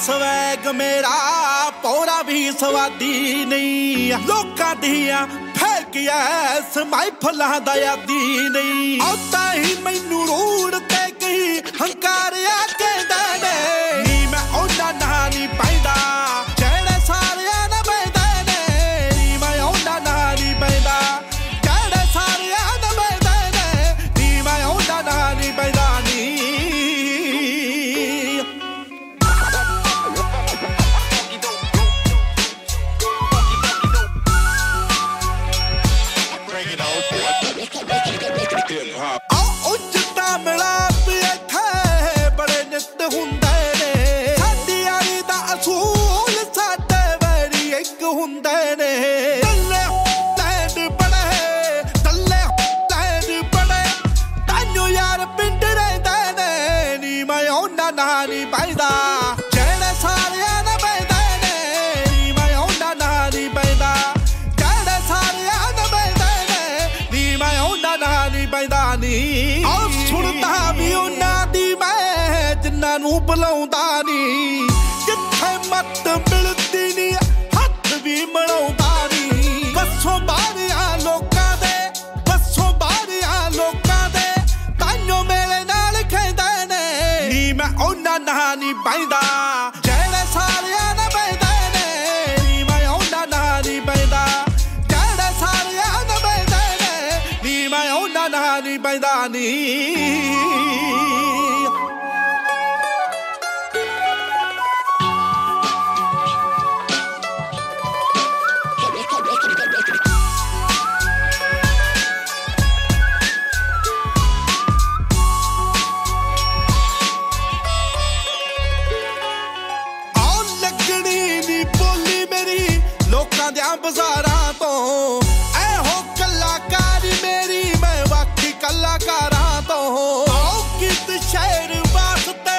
Swag मेरा पौरा भी स्वादी नहीं लोकां दियां फेंकिया समाइफलां दा यादी नहीं औता ही मैनू रोड ते कही हंकारिया कहंदा ने नी मैं औना ना नहीं पैंदा जेड़े सारियां ना पैंदा ने नी मैं औना ना नहीं पैंदा जेड़े सारियां ना पैंदा ने नी मैं औना ना नहीं पैंदा नी बुलाउंदा नी जिथे मत मिलदी नी हथ भी मलाउंदा नी बसों बारियां लोकां दे बसों बारियां लोकां दे ताइयों मेरे नाल खेंदे ने नी मैं ओना ना नी पैंदा जेड़े सारियां ना पैंदे ने नी मैं ओना ना नी पैंदा जेड़े सारियां ना पैंदे ने नी मैं ओना ना नी पैंदा नी बाजारां तो ऐहो कलाकारी मेरी मैं वाकई कलाकारां तो गीत शहर वास्ते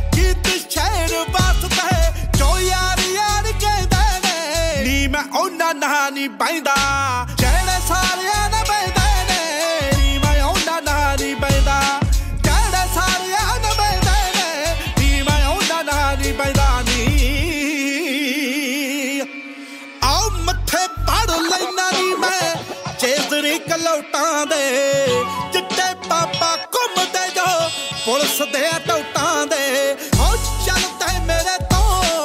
जो यार यार कहदे ने नी मैं ओना ना नी पैंदा जेड़े सारियां ना पैंदे ने नी मैं ओना ना नी पैंदा जेड़े सारियां ना पैंदे ने नी मैं ओना ना नी पैंदा नी कलौटां दे चिट्टे पापा घुमदे जो पुलिस दे टौटां दे हो चलदे मेरे तो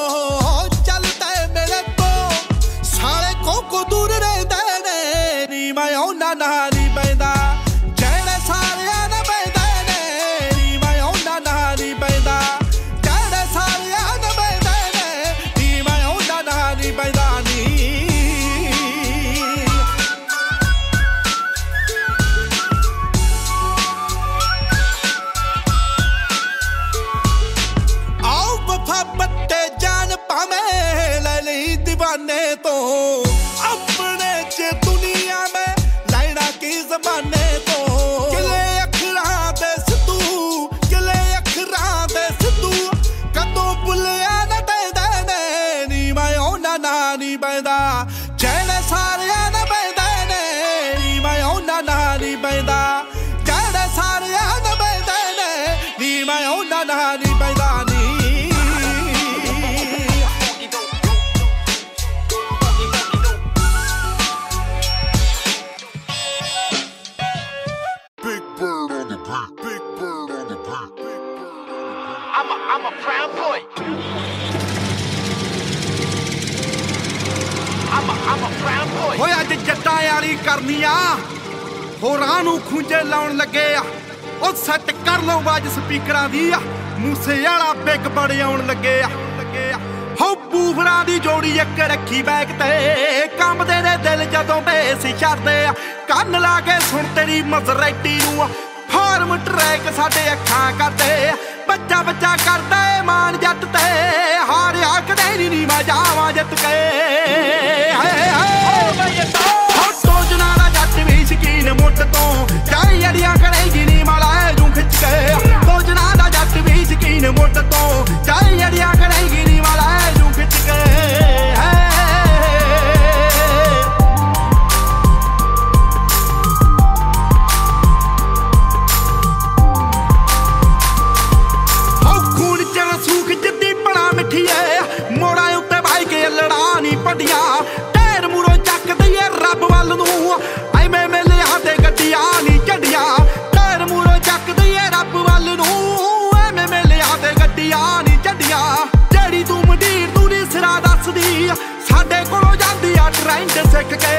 सारे को दूर रहिंदे ने नी मैं ओना ना नी पैंदा जेड़े सारियां ना पैंदे ने नी मैं ओना ना नी पैंदा जेड़े सारियां ना पैंदे ने नी मैं ओना ना नी पैंदा नी तो अपने च दुनिया में लाइना की जमाने तो किले अखरां दे सिद्धू कदों बुलिया ना पैंदे ने नी मैं ओना ना नी पैंदा जेड़े सारियां ना पैंदे ने नी मैं ओना ना नी पैंदा जेड़े सारियां ना पैंदे ने नी मैं ओना ना नी पैंदा नी I'm a proud boy. I'm a proud boy. होए अज जट्टां यारी करनी आ होरां नूं खूंजे लाउण लगे आ ओ सैट कर लो बाज स्पीकरां दी आ मूसेवाला बिग बड़े आउण लगे आ हो बूफरां दी जोड़ी एक रखी बैग ते कंबदे ने दिल जदों बेस छड़दे आ कंन ला के सुण तेरी मजरैटी नूं फार्म ट्रैक साडे अखां करदे बच्चा बच्चा करदा ए मान जट ते हार आखदे नी मैं जावां जित के टोचना दा जट भी शकीन मुੱਢ ਤੋਂ ਚਾਈ ਅੜੀਆਂ ਕਰੇਗੀ ਨੀ ਮਾਲਾ ਜੂ ਖਿੱਚ ਕੇ ਟੋਚਨਾ ਦਾ ਜੱਟ ਵੀ ਸ਼ਕੀਨ ਮੁੱਢ ਤੋਂ ਚਾਈ ਅੜੀਆਂ ਕਰੇਗੀ ਨੀ ਮਾਲਾ ਜੂ ਖਿੱਚ ਕੇ सूख जिद्दी बड़ा मिठी है ਵੱਡੀਆਂ ਢੇਰ ਮੂਰੋਂ ਚੱਕ ਦਈਏ ਰੱਬ ਵੱਲ ਨੂੰ ਐਵੇਂ ਮੇਲਿਆਂ ਤੇ ਗੱਡੀਆਂ ਨੀ ਝੰਡੀਆਂ ਢੇਰ ਮੂਰੋਂ ਚੱਕ ਦਈਏ ਰੱਬ ਵੱਲ ਨੂੰ ਐਵੇਂ ਮੇਲਿਆਂ ਤੇ ਗੱਡੀਆਂ ਨੀ ਝੰਡੀਆਂ ਜਿਹੜੀ ਤੂੰ ਮੰਡੀਰ ਤੂੰ ਨੀ ਸਿਰਾ ਦੱਸਦੀ ਸਾਡੇ ਕੋਲੋਂ ਜਾਂਦੀ ਆ ਟ੍ਰੈਂਡ ਸਿੱਖ ਕੇ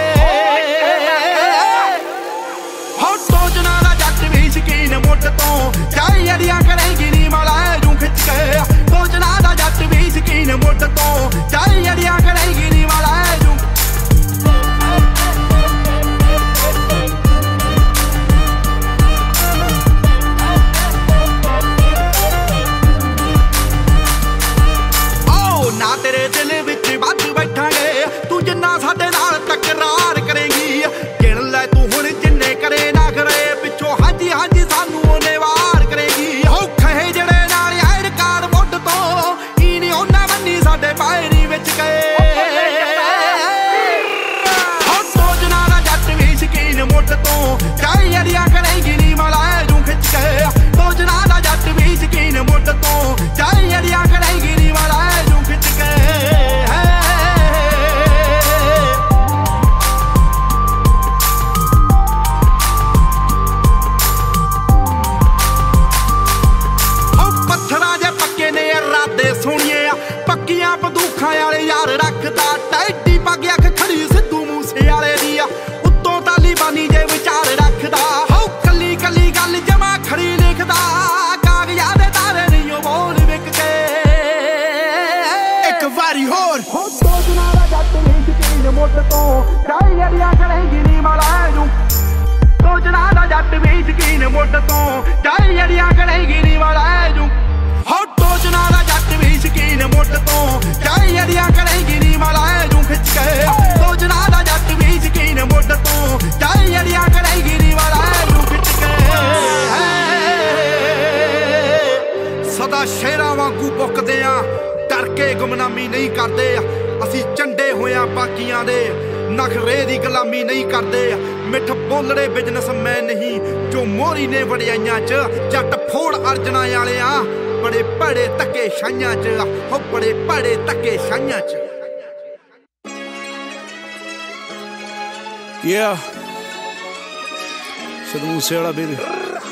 ਹੋ ਟੋਚਨਾ ਦਾ ਜੱਟ ਵੀ ਸ਼ਕੀਨ ਮੁੱਢ ਤੋਂ ਚਾਹੇ ਅੜੀਆਂ ਕਰੇਗੀ ਨੀ ਮਾਲਾ ਜੂ ਖਿੱਚ ਕੇ ਟੋਚਨਾ ਦਾ ਜੱਟ ਵੀ ਸ਼ਕੀਨ ਮੁੱਢ ਤੋਂ ਚਾਹੇ ਅੜੀਆਂ ਕਰੇਗੀ ਨੀ ਮਾਲਾ ਜੂ ਨਾ ਤੇਰੇ ਦਿਲ ਵਿੱਚ ਵੱਜ ਬੈਠਾਂਗੇ ਤੂੰ ਜਿੰਨਾ ਸਾਡੇ ਨਾਲ ਤਕਰਾਰ ਕਰੇਗੀ ਗਿਣ ਲੈ ਤੂੰ ਹੁਣ ਜਿੰਨੇ ਕਰੇ ਨਾ ਕਰੇ ਪਿੱਛੋਂ ਹਾਂਜੀ ਹਾਂਜੀ ਸਾਨੂੰ ਉਹਨੇ ਵਾਰ ਕਰੇਗੀ ਹੋ ਖਹੇ ਜਿਹੜੇ ਨਾਲ ਐਡ ਕਾਰ ਮੁੱਢ ਤੋਂ ਕੀ ਨੀ ਉਹਨਾਂ ਬੰਨੀ ਸਾਡੇ ਪਾਇਰੀ ਵਿੱਚ ਗਏ ਹੋ ਟੋਚਨਾ ਦਾ ਜੱਟ ਵੀ ਸ਼ਕੀਨ ਮੁੱਢ ਤੋਂ ਚਾਹੇ ਅੜੀਆਂ ਕਰੇਗੀ ਨੀ ਮਾਲਾ ਜੂ ਖਿੱਚ ਕੇ ਟੋਚਨਾ ਦਾ ਜੱਟ ਵੀ ਸ਼ਕੀਨ ਮੁੱਢ ਤੋਂ ਚਾਹੇ ਅੜੀਆਂ ਕਰੇਗੀ ਨੀ ਮਾਲਾ ਸੋਹਣੀਏ ਪੱਕੀਆਂ ਬੰਦੂਖਾਂ ਵਾਲੇ ਯਾਰ ਰੱਖਦਾ ਟੈਡੀ ਪੱਗ ਅੱਖ ਖੜੀ ਸਿੱਧੂ ਮੂਸੇ ਵਾਲੇ ਦੀ ਆ ਉੱਤੋਂ ਤਾਲੀਬਾਨੀ ਜੇ ਵਿਚਾਰ ਰੱਖਦਾ ਹੋ ਕੱਲੀ ਕੱਲੀ ਗੱਲ ਜਮਾ ਖੜੀ ਲਿਖਦਾ ਕਾਗਜ਼ਾਂ ਦੇ ਤਾਰੇ ਨਹੀਂ ਉਹ ਬੋਲ ਵਿਕ ਕੇ ਇੱਕ ਵਾਰੀ ਹੋਰ ਹੋ ਟੋਚਨਾ ਦਾ ਜੱਟ ਵੀ ਸ਼ਕੀਨ ਮੁੱਢ ਤੋਂ ਚਾਹੇ ਅੜੀਆਂ ਕਰੇਗੀ ਨੀ ਮਾਲਾ ਜੂ ਟੋਚਨਾ ਦਾ ਜੱਟ ਵੀ ਸ਼ਕੀਨ ਮੁੱਢ ਤੋਂ ਚਾਹੇ ਅੜੀਆਂ ਕਰੇਗੀ ਨੀ ਮਾਲਾ ਜੂ ਹੋ ਟੋਚਨਾ ਦਾ ਜੱਟ ਵੀ ਸ਼ਕੀਨ ਮੁੱਢ ਤੋਂ ਚਾਹੇ ਅੜੀਆਂ ਕਰੇਗੀ ਨੀ ਮਾਲਾ ਜੂ ਖਿੱਚ ਕੇ ਟੋਚਨਾ ਦਾ ਜੱਟ ਵੀ ਸ਼ਕੀਨ ਮੁੱਢ ਤੋਂ ਚਾਹੇ ਅੜੀਆਂ ਕਰੇਗੀ ਨੀ ਮਾਲਾ ਜੂ ਖਿੱਚ ਕੇ ਸਦਾ ਸ਼ੇਰਾਂ ਵਾਂਗੂ ਬੁੱਕਦੇ ਆ ਡਰ ਕੇ ਗੁਮਨਾਮੀ ਨਹੀਂ ਕਰਦੇ ਅਸੀਂ ਚੰਡੇ ਹੋਇਆ ਬਾਕੀਆਂ ਦੇ ਨਖਰੇ ਦੀ ਗੁਲਾਮੀ ਨਹੀਂ ਕਰਦੇ ਮਿੱਠ ਬੋਲੜੇ ਬਿਜ਼ਨਸਮੈਨ ਨਹੀਂ ਜੋ ਮੋਰੀ ਨੇ ਵੜਿਆਈਆਂ ਚ ਜੱਟ ਫੋੜ ਅਰਜਣਾ ਵਾਲਿਆਂ ਬੜੇ ਭੜੇ ਧੱਕੇ ਛਾਈਆਂ ਚ ਹੋ ਬੜੇ ਭੜੇ ਧੱਕੇ ਛਾਈਆਂ ਚ Yeah, Sidhu Moosewala, baby.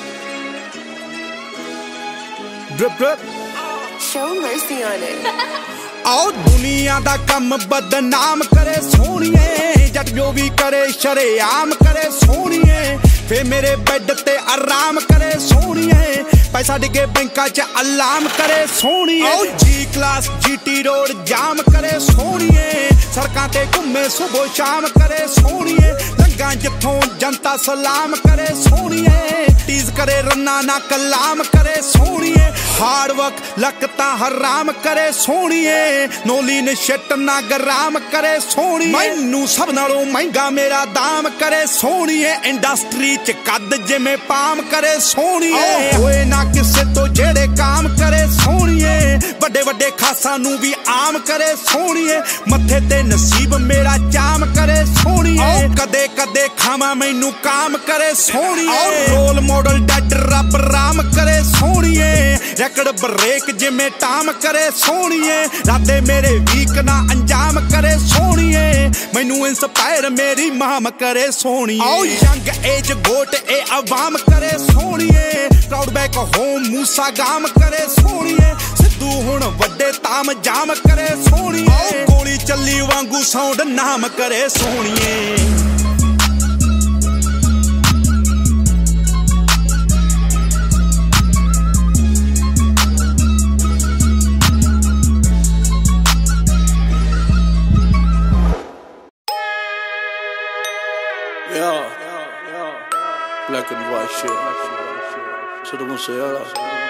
Drip, drip. Show mercy on it. ਆਓ ਦੁਨੀਆ ਦਾ ਕੰਮ ਬਦਨਾਮ ਕਰੇ ਸੋਹਣੀਏ ਜੱਟ ਜੋ ਵੀ ਕਰੇ ਸ਼ਰੇਆਮ ਕਰੇ ਸੋਹਣੀਏ ਫੇ ਮੇਰੇ ਬੈੱਡ ਤੇ ਆਰਾਮ ਕਰੇ ਸੋਹਣੀਏ ਪੈਸਾ ਡਿੱਗੇ ਬੈਂਕਾਂ 'ਚ ਅਲਾਮ ਕਰੇ ਸੋਹਣੀਏ ਆਓ ਜੀ ਕਲਾਸ ਜੀਟੀ ਰੋਡ ਜਾਮ ਕਰੇ ਸੋਹਣੀਏ ਸੜਕਾਂ ਤੇ ਘੁੰਮੇ ਸੁਬਹ ਸ਼ਾਮ ਕਰੇ ਸੋਹਣੀਏ ਲੰਘਾਂ ਜਿੱਥੋਂ ਜਨਤਾ ਸਲਾਮ ਕਰੇ ਸੋਹਣੀਏ ਟੀਜ਼ ਕਰੇ ਰੰਨਾ ਨਾ ਕਲਾਮ ਕਰੇ ਸੋਹਣੀਏ ਹਾਰਡ ਵਰਕ ਲੱਕ ਤਾਂ ਹਰਾਮ ਕਰੇ ਸੋਹਣੀਏ ਨੋਲੀਨ ਸ਼ਿਟ ਨਾ ਗਰਾਮ ਕਰੇ ਸੋਹਣੀਏ ਮੈਨੂੰ ਸਭ ਨਾਲੋਂ ਮਹਿੰਗਾ ਮੇਰਾ ਦਾਮ ਕਰੇ ਸੋਹਣੀਏ ਇੰਡਸਟਰੀ 'ਚ ਕੱਦ ਜਿਵੇਂ ਪਾਮ ਕਰੇ ਸੋਹਣੀਏ ਹੋਏ ਨਾ ਕਿਸੇ ਤੋਂ ਜਿਹੜੇ ਕਾਮ ਕਰੇ ਸੋਹਣੀਏ ਵੱਡੇ ਵੱਡੇ ਖਾਸਾਂ ਨੂੰ ਵੀ ਆਮ ਕਰੇ ਸੋਹਣੀਏ ਮੱਥੇ ਤੇ ਨਸੀਬ ਮੇਰਾ ਚਾਮ ਕਰੇ ਸੋਹਣੀਏ ਕਦੇ ਕਦੇ ਖਾਵਾਂ ਮੈਨੂੰ ਕਾਮ ਕਰੇ ਸੋਹਣੀਏ ਰੋਲ ਮਾਡਲ ਡੈਡ ਰੱਬ ਰਾਮ ਕਰੇ ਸੋਹਣੀਏ ਰੈਕਡ ਬ੍ਰੇਕ ਜਿਵੇਂ ਟਾਮ ਕਰੇ ਸੋਹਣੀਏ ਰਾਤੇ ਮੇਰੇ ਵੀਕ ਨਾ ਅੰਜਾਮ ਕਰੇ ਸੋਹਣੀਏ ਮੈਨੂੰ ਇੰਸਪਾਇਰ ਮੇਰੀ ਮਾਮ ਕਰੇ ਸੋਹਣੀਏ ਆਓ ਯੰਗ ਏਜ ਗੋਟ ਇਹ ਆਵਾਮ ਕਰੇ ਸੋਹਣੀਏ ਪ੍ਰਾਊਡ ਬੈਕ ਹੋਮ ਮੂਸਾ ਗਾਮ ਕਰੇ ਸੋਹਣੀਏ ਸਿੱਧੂ ਹੁਣ ਵੱਡੇ ਤਾਮ ਜਾਮ ਕਰੇ ਸੋਹਣੀਏ ਗੋਲੀ ਚੱਲੀ ਵਾਂਗੂ ਸਾਊਂਡ ਨਾਮ ਕਰੇ ਸੋਹਣੀਏ Black and white shit. Sidhu Moosewala.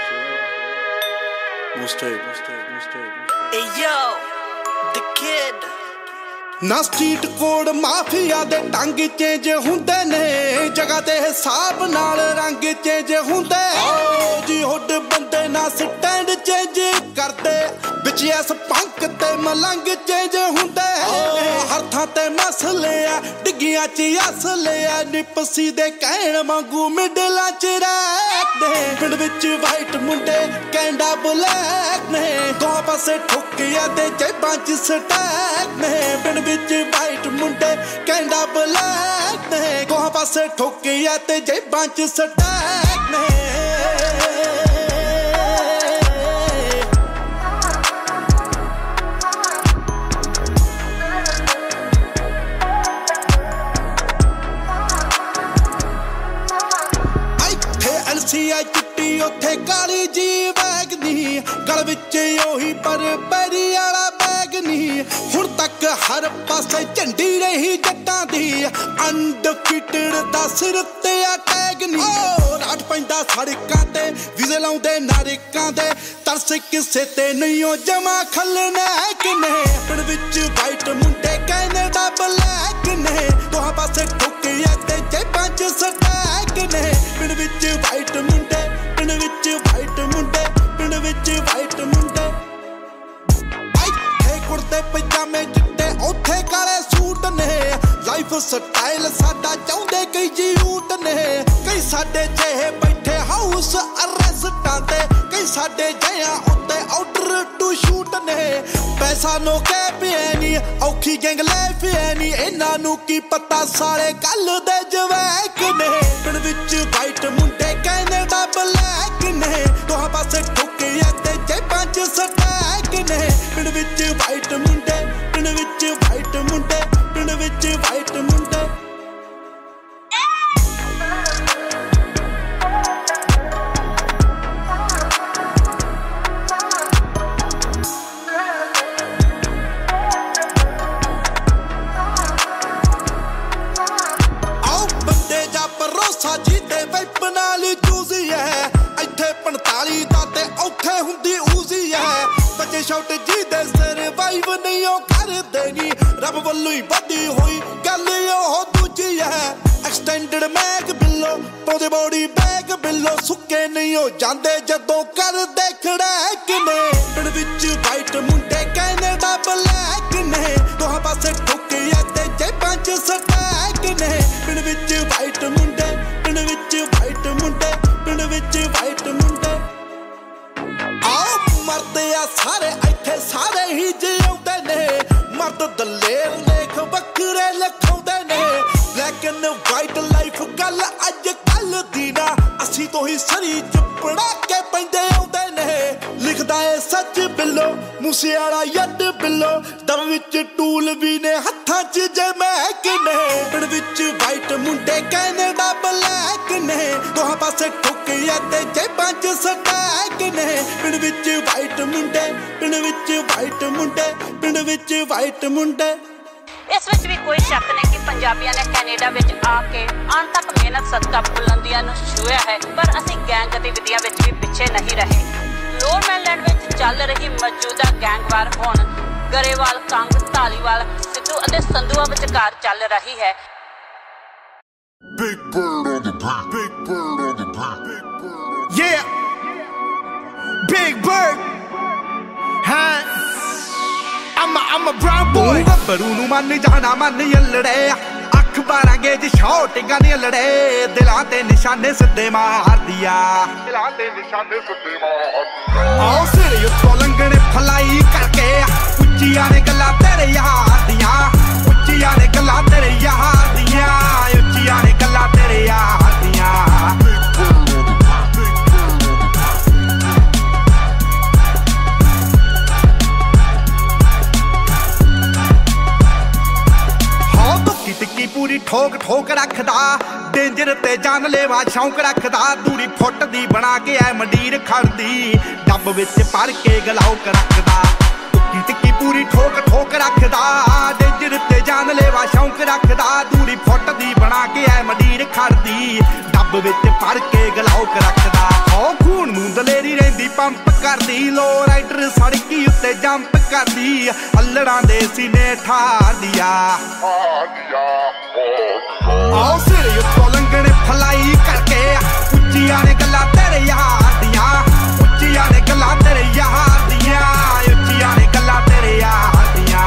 Hey yo, the kid. ਨਾ ਸਟਰੀਟ ਕੋਡ ਮਾਫੀਆ ਦੇ ਟੰਗ ਚੇਂਜ ਹੁੰਦੇ ਨੇ ਜਗ੍ਹਾ ਤੇ ਹਿਸਾਬ ਨਾਲ ਰੰਗ ਚੇਂਜ ਹੁੰਦੇ ਜੀ ਹੁੱਡ ਬੰਦੇ ਨਾ ਸਟੈਂਡ ਚੇਂਜ ਕਰਦੇ ਵਿੱਚ ਐਸ ਪੰਕ ਤੇ ਮਲੰਗ ਚੇਂਜ ਹੁੰਦੇ ਹਰ ਥਾਂ ਤੇ ਮਸਲੇ ਆ ਡਿੱਗੀਆਂ 'ਚ ਅਸਲੇ ਆ ਨਿਪਸੀ ਦੇ ਕਹਿਣ ਵਾਂਗੂ ਮਿਡਲਾਂ 'ਚ ਰਹਿੰਦੇ ਪਿੰਡ ਵਿੱਚ ਵਾਈਟ ਮੁੰਡੇ ਕੈਂਡਾ ਬਲੈਕ ਨੇ ਦੋ ਪਾਸੇ ਠੁੱਕਿਆ ਤੇ ਜੇਬਾਂ 'ਚ ਸਟੈਕ ਨੇ ਪਿੰਡ ਪਾਸੇ ਠੋਕੇ ਆ ਤੇ ਜੇਬਾਂ 'ਚ ਸਟੈਕ ਨੇ ਐਲਸੀਆ ਚਿੱਟੀ ਉੱਥੇ ਕਾਲੀ ਜੀ ਬੈਗ ਨੀ ਗਲ ਵਿੱਚ ਉਹੀ ਪਰ ਪੈਰੀ ਵਾਲਾ ਬੈਗ ਨੀ ਹੁਣ ਤੱਕ ਹਰ ਪਾਸੇ ਝੰਡੀ ਰਹੀ ਜੱਟਾਂ ਦੀ ਅਨਡਿਫੀਟਡ ਦਾ ਸਿਰ ਤੇ ਅਟੈਕ ਨੀ ਰਾਟ ਪੈਂਦਾ ਸੜਕਾਂ ਤੇ ਵਿਜ਼ੇ ਲਾਉਂਦੇ ਨਾਰਿਕਾਂ ਦੇ ਤਰਸ ਕਿਸੇ ਤੇ ਨਹੀਂ ਉਹ ਜਮਾ ਖਲਨੈਕ ਨੇ ਪਿੰਡ ਵਿੱਚ ਵਾਈਟ ਮੁੰਡੇ ਕੈਨੇਡਾ ਬਲੈਕ ਨੇ ਦੋਹਾਂ ਪਾਸੇ ਠੋਕੇ ਤੇ ਜੇਬਾਂ 'ਚ ਸਟੈਕ ਨੇ ਪਿੰਡ ਵਿੱਚ ਵਾਈਟ ਮੁੰਡੇ ਪਿੰਡ ਵਿੱਚ ਵਾਈਟ ਮੁੰਡੇ ਪਿੰਡ ਵਿੱਚ ਵਾਈਟ ਮੁੰਡੇ ਇੱਥੇ ਕੁੜਤੇ ਪਜਾਮੇ ਚਿੱਟੇ ਉੱਥੇ ਕਾਲੇ ਸੂਟ ਨੇ ਲਾਈਫ ਸਟਾਈਲ ਸਾਡਾ ਚਾਹੁੰਦੇ ਕਈ ਜੂਟ ਨੇ ਕਈ ਸਾਡੇ ਜਿਹੇ ਬੈਠੇ ਹਾਊਸ ਅਰੈਸਟਾਂ ਤੇ ਕਈ ਸਾਡੇ ਜਿਹਾਂ ਉੱਤੇ ਆਰਡਰ ਟੂ ਸ਼ੂਟ ਨੇ ਪੈਸਾ ਨੋ ਕਹਿ ਪਿਆ ਨੀ ਔਖੀ ਗੈਂਗ ਲੈ ਪਿਆ ਨੀ ਇਹਨਾਂ ਨੂੰ ਕੀ ਪਤਾ ਸਾਲੇ ਕੱਲ ਦੇ ਜਵੈਕ ਨੇ ਪਿੰਡ ਵਿੱਚ ਵਾਈਟ ਮੁੰਡੇ ਕੈਨੇਡਾ ਬਲੈਕ ਨੇ ਦੋਹਾਂ ਪਾਸੇ ਠੋਕੇ ਤੇ ਜੇਬਾਂ 'ਚ ਸਟੈਕ ਨੇ ਪਿੰਡ ਵਿੱਚ ਵਾਈਟ ਮੁੰਡੇ ਪਿੰਡ ਵਿੱਚ ਵਾਈਟ ਮੁੰਡੇ ਪਿੰਡ ਵਿੱਚ ਵਾਈਟ ਮੁੰਡੇ ਜੀਤੇ ਵੈਪ ਨਾਲ ਚੂਜ਼ੀ ਹੈ ਇੱਥੇ 45 ਦਾ ਤੇ ਔਖੇ ਹੁੰਦੀ ਊਜ਼ੀ ਹੈ ਬੱਚੇ ਸ਼ਾਟ ਜੀਦੇ ਸਰਵਾਈਵ ਨਹੀਂ ਉਹ ਕਰਦੇ ਨੀ ਰੱਬ ਵੱਲੋਂ ਹੀ ਵਧੀ ਹੋਈ ਗੱਲ ਉਹ ਦੂਜੀ ਹੈ ਐਕਸਟੈਂਡਡ ਮੈਗ ਬਿੱਲੋ ਪਾਉਂਦੇ ਬੋਡੀ ਬੈਗ ਬਿੱਲੋ ਸੁੱਕੇ ਨਹੀਂ ਉਹ ਜਾਂਦੇ ਜਦੋਂ ਕਰਦੇ ਖੜੈਕ ਨੇ ਪਿੰਡ ਵਿੱਚ ਵਾਈਟ ਮੁੰਡੇ ਕੈਨੇਡਾ ਬਲੈਕ ਨੇ ਦੋਹਾਂ ਪਾਸੇ ਠੋਕੇ ਤੇ ਜੇਬਾਂ 'ਚ ਸਟੈਕ ਨੇ ਪਿੰਡ ਵਿੱਚ ਵਾਈਟ ਮੁੰਡੇ ਪਿੰਡ ਵਿੱਚ ਵਾਈਟ ਮੁੰਡੇ ਪਿੰਡ ਵਿੱਚ ਵਾਈਟ ਮੁੰਡੇ ਆਓ ਮਰਦੇ ਆ ਸਾਰੇ ਇੱਥੇ ਸਾਰੇ ਹੀ ਜਿਉਂਦੇ ਨੇ ਮਰਦ ਦਲੇਰ ਲੇਖ ਵੱਖਰੇ ਲਿਖਾਉਂਦੇ ਨੇ ਬਲੈਕ ਐਂਡ ਵਾਈਟ ਲਾਈਫ ਗੱਲ ਅੱਜ ਕੱਲ ਦੀ ਨਾ ਅਸੀਂ ਤੋਂ ਹੀ ਸਰੀ ਚਪੜਾ ਕੇ ਪੈਂਦੇ ਆਉਂਦੇ ਨੇ ਲਿਖਦਾ ਏ ਸੱਚ ਬਿੱਲੋ ਮੂਸੇਵਾਲਾ ਯੱਡ ਬਿੱਲੋ ਦਮ ਵਿੱਚ ਟੂਲ ਵੀ ਨੇ ਹੱਥਾਂ 'ਚ ਜਮੈਕ ਨੇ ਪਿੰਡ ਵਿੱਚ ਵਾਈਟ ਮੁੰਡੇ ਕੈਨੇਡਾ ਬਲੈਕ ਨੇ ਦੋਹਾਂ ਪਾਸੇ ਠੋਕੇ ਤੇ ਜੇਬਾਂ 'ਚ ਸਟੈਕ ਨੇ ਪਿੰਡ ਵਿੱਚ ਵਾਈਟ ਮੁੰਡੇ ਪਿੰਡ ਵਿੱਚ ਵਾਈਟ ਮੁੰਡੇ ਪਿੰਡ ਵਿੱਚ ਵਾਈਟ ਮੁੰਡੇ ਇਸ ਵਿੱਚ ਵੀ ਕੋਈ ਸ਼ੱਕ ਨਹੀਂ ਕਿ ਪੰਜਾਬੀਆਂ ਨੇ ਕੈਨੇਡਾ ਵਿੱਚ ਆ ਕੇ ਅੰਤ ਤੱਕ ਮਿਹਨਤ ਸਦਕਾ ਬੁਲੰਦੀਆਂ ਨੂੰ ਛੂਹਿਆ ਹੈ ਪਰ ਅਸੀਂ ਗੈਂਗ ਗਤੀਵਿਧੀਆਂ ਵਿੱਚ ਵੀ ਪਿੱਛੇ ਨਹੀਂ ਰਹੇ ਲੋਅਰ ਮੈਨਲੈਂਡ ਵਿੱਚ ਚੱਲ ਰਹੀ ਮੌਜੂਦਾ ਗੈਂਗਵਾਰ ਹੁਣ ਗਰੇਵਾਲ ਕੰਗ ਧਾਲੀਵਾਲ ਸਿੱਧੂ ਅਤੇ ਸੰਧੂਆ ਵਿਚਕਾਰ ਚੱਲ ਰਹੀ ਹੈ Big bird on the beat. Big bird on the beat. Big bird. Yeah. Big bird. Huh? I'm a brown boy. ਗੱਭਰੂ ਨੂੰ ਮੰਨ ਜਾਣਾ ਮੰਨ ਯੱਲੜੇ ਅੱਖ 12 ਗੇਜ ਸ਼ੌਟਿੰਗਾਂ ਦੀਆਂ ਲੜੇ ਦਿਲਾਂ ਤੇ ਨਿਸ਼ਾਨੇ ਸਿੱਧੇ ਮਾਰਦੀਆ ਦਿਲਾਂ ਤੇ ਨਿਸ਼ਾਨੇ ਸਿੱਧੇ ਮਾਰਦੀਆ ਆਓ ਸਿਰ ਉੱਤੋਂ ਲੰਘਣੇ ਫਲਾਈ ਕਰਕੇ ਉੱਚੀਆਂ ਨੇ ਗੱਲਾਂ ਤੇਰੇ ਯਾਰ ਦੀਆਂ ਉੱਚੀਆਂ ਨੇ ਗੱਲਾਂ ਤੇਰੇ ਯਾਰ ਦੀਆਂ ਉੱਚੀਆਂ ਨੇ ਗੱਲਾਂ ਤੇਰੇ ਯਾਰ ਦੀਆਂ ਟਿੱਕੀ ਪੂਰੀ ਠੋਕ ਠੋਕ ਰੱਖਦਾ ਡੇਂਜਰ ਤੇ ਜਾਨਲੇਵਾ ਸ਼ੌਂਕ ਰੱਖਦਾ ਦੂਰੀ ਫੁੱਟ ਦੀ ਬਣਾ ਕੇ ਐ ਮੰਡੀਰ ਖੜਦੀ ਡੱਬ ਵਿੱਚ ਭਰ ਕੇ ਗਲਾਉਕ ਰੱਖਦਾ ਟਿੱਕੀ ਪੂਰੀ ਠੋਕ ਠੋਕ ਰੱਖਦਾ ਡੇਂਜਰ ਤੇ ਜਾਨਲੇਵਾ ਸ਼ੌਂਕ ਰੱਖਦਾ ਦੂਰੀ ਫੁੱਟ ਦੀ ਬਣਾ ਕੇ ਐ ਮੰਡੀਰ ਖੜਦੀ ਡੱਬ ਵਿੱਚ ਭਰ ਕੇ ਗਲਾਉਕ ਰੱਖਦਾ ਹੋ ਖੂਨ ਨੂੰ ਦਲੇਰੀ ਰਹਿੰਦੀ ਪੰਪ ਕਰਦੀ ਲੋ ਰਾਈਡਰ ਸੜਕੀ ਉੱਤੇ ਜੰਪ ਕਰਦੀ ਅੱਲੜਾਂ ਦੇ ਸੀਨੇ ਠਾਰਦੀਆਂ ਆਓ ਸਿਰ ਉੱਤੋਂ ਲੰਘਣੇ ਫਲਾਈ ਕਰਕੇ ਉੱਚੀਆਂ ਨੇ ਗੱਲਾਂ ਤੇਰੇ ਯਾਰ ਦੀਆਂ ਉੱਚੀਆਂ ਨੇ ਗੱਲਾਂ ਤੇਰੇ ਯਾਰ ਦੀਆਂ ਉੱਚੀਆਂ ਨੇ ਗੱਲਾਂ ਤੇਰੇ ਯਾਰ ਦੀਆਂ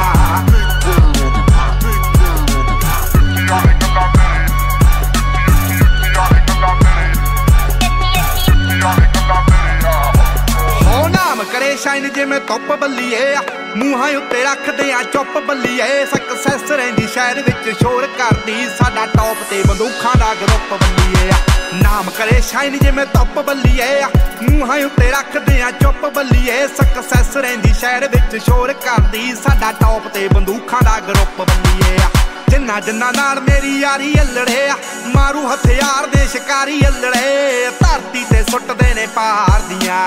ਹੋ ਨਾਮ ਕਰੇ ਸ਼ਾਈਨ ਜਿਵੇਂ ਧੁੱਪ ਬੱਲੀਏ ਮੂੰਹਾਂ ਉੱਤੇ ਰੱਖਦੇ ਆ ਚੁੱਪ ਬੱਲੀਏ ਸਕਸੈਸ ਰਹਿੰਦੀ ਸ਼ਹਿਰ ਵਿੱਚ ਸ਼ੋਰ ਕਰਦੀ ਸਾਡਾ ਟੌਪ ਤੇ ਬੰਦੂਖਾਂ ਦਾ ਗਰੁੱਪ ਬੱਲੀਏ ਨਾਮ ਕਰੇ ਸ਼ਾਈਨ ਜਿਵੇਂ ਧੁੱਪ ਬੱਲੀਏ ਮੂੰਹਾਂ ਉੱਤੇ ਰੱਖਦੇ ਆ ਚੁੱਪ ਬੱਲੀਏ ਸਕਸੈਸ ਰਹਿੰਦੀ ਸ਼ਹਿਰ ਵਿੱਚ ਸ਼ੋਰ ਕਰਦੀ ਸਾਡਾ ਟੌਪ ਤੇ ਬੰਦੂਖਾਂ ਦਾ ਗਰੁੱਪ ਬੱਲੀਏ ਜਿੰਨਾ ਜਿੰਨਾ ਨਾਲ ਮੇਰੀ ਯਾਰੀ ਅਲੜੇ ਮਾਰੂ ਹਥਿਆਰ ਦੇ ਸ਼ਿਕਾਰੀ ਅਲੜੇ ਧਰਤੀ ਤੇ ਸੁੱਟਦੇ ਨੇ ਪਹਾੜ ਦੀਆਂ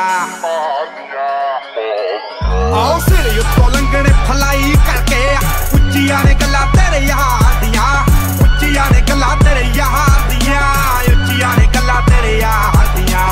ਆਓ ਸਿਰ ਉੱਤੋਂ ਲੰਘਣੇ ਫਲਾਈ ਕਰਕੇ ਉੱਚੀਆਂ ਨੇ ਗੱਲਾਂ ਤੇਰੇ ਯਾਰ ਦੀਆਂ ਉੱਚੀਆਂ ਨੇ ਗੱਲਾਂ ਤੇਰੇ ਯਾਰ ਦੀਆਂ ਉੱਚੀਆਂ ਨੇ ਗੱਲਾਂ ਤੇਰੇ ਯਾਰ ਦੀਆਂ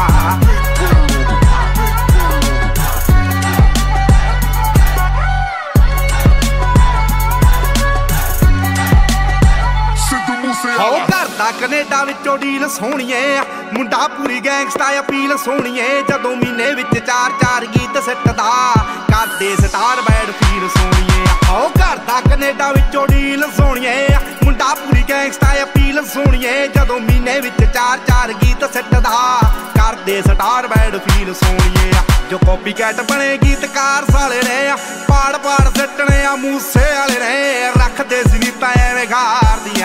ਹੋ ਕਰਦਾ ਕੈਨੇਡਾ ਵਿੱਚੋਂ ਡੀਲ ਸੋਹਣੀਏ ਮੁੰਡਾ ਪੂਰੀ ਗੈਂਗਸਟਾ ਅਪੀਲ ਸੋਹਣੀਏ ਜਦੋਂ ਮਹੀਨੇ ਵਿੱਚ 4-4 ਗੀਤ ਸਿੱਟਦਾ ਕਰਦੇ ਸਟਾਰ ਬੈਡ ਫੀਲ ਸੋਹਣੀਏ ਹੋ ਕਰਦਾ ਕੈਨੇਡਾ ਵਿੱਚੋਂ ਡੀਲ ਸੋਹਣੀਏ ਮੁੰਡਾ ਪੂਰੀ ਗੈਂਗਸਟਾ ਅਪੀਲ ਸੋਹਣੀਏ ਜਦੋਂ ਮਹੀਨੇ ਵਿੱਚ 4-4 ਗੀਤ ਸਿੱਟਦਾ ਕਰਦੇ ਸਟਾਰ ਬੈਡ ਫੀਲ ਸੋਹਣੀਏ ਜੋ ਕਾਪੀ ਕੈਟ ਬਣੇ ਗੀਤਕਾਰ ਸਾਲੇ ਨੇ ਪਾੜ ਪਾੜ ਸਿੱਟਣੇ ਆ ਮੂਸੇ ਵਾਲੇ ਨੇ ਰੱਖਦੇ ਸੀ ਨੀਤਾਂ ਐਵੇਂ ਗਾਰਦੀਆਂ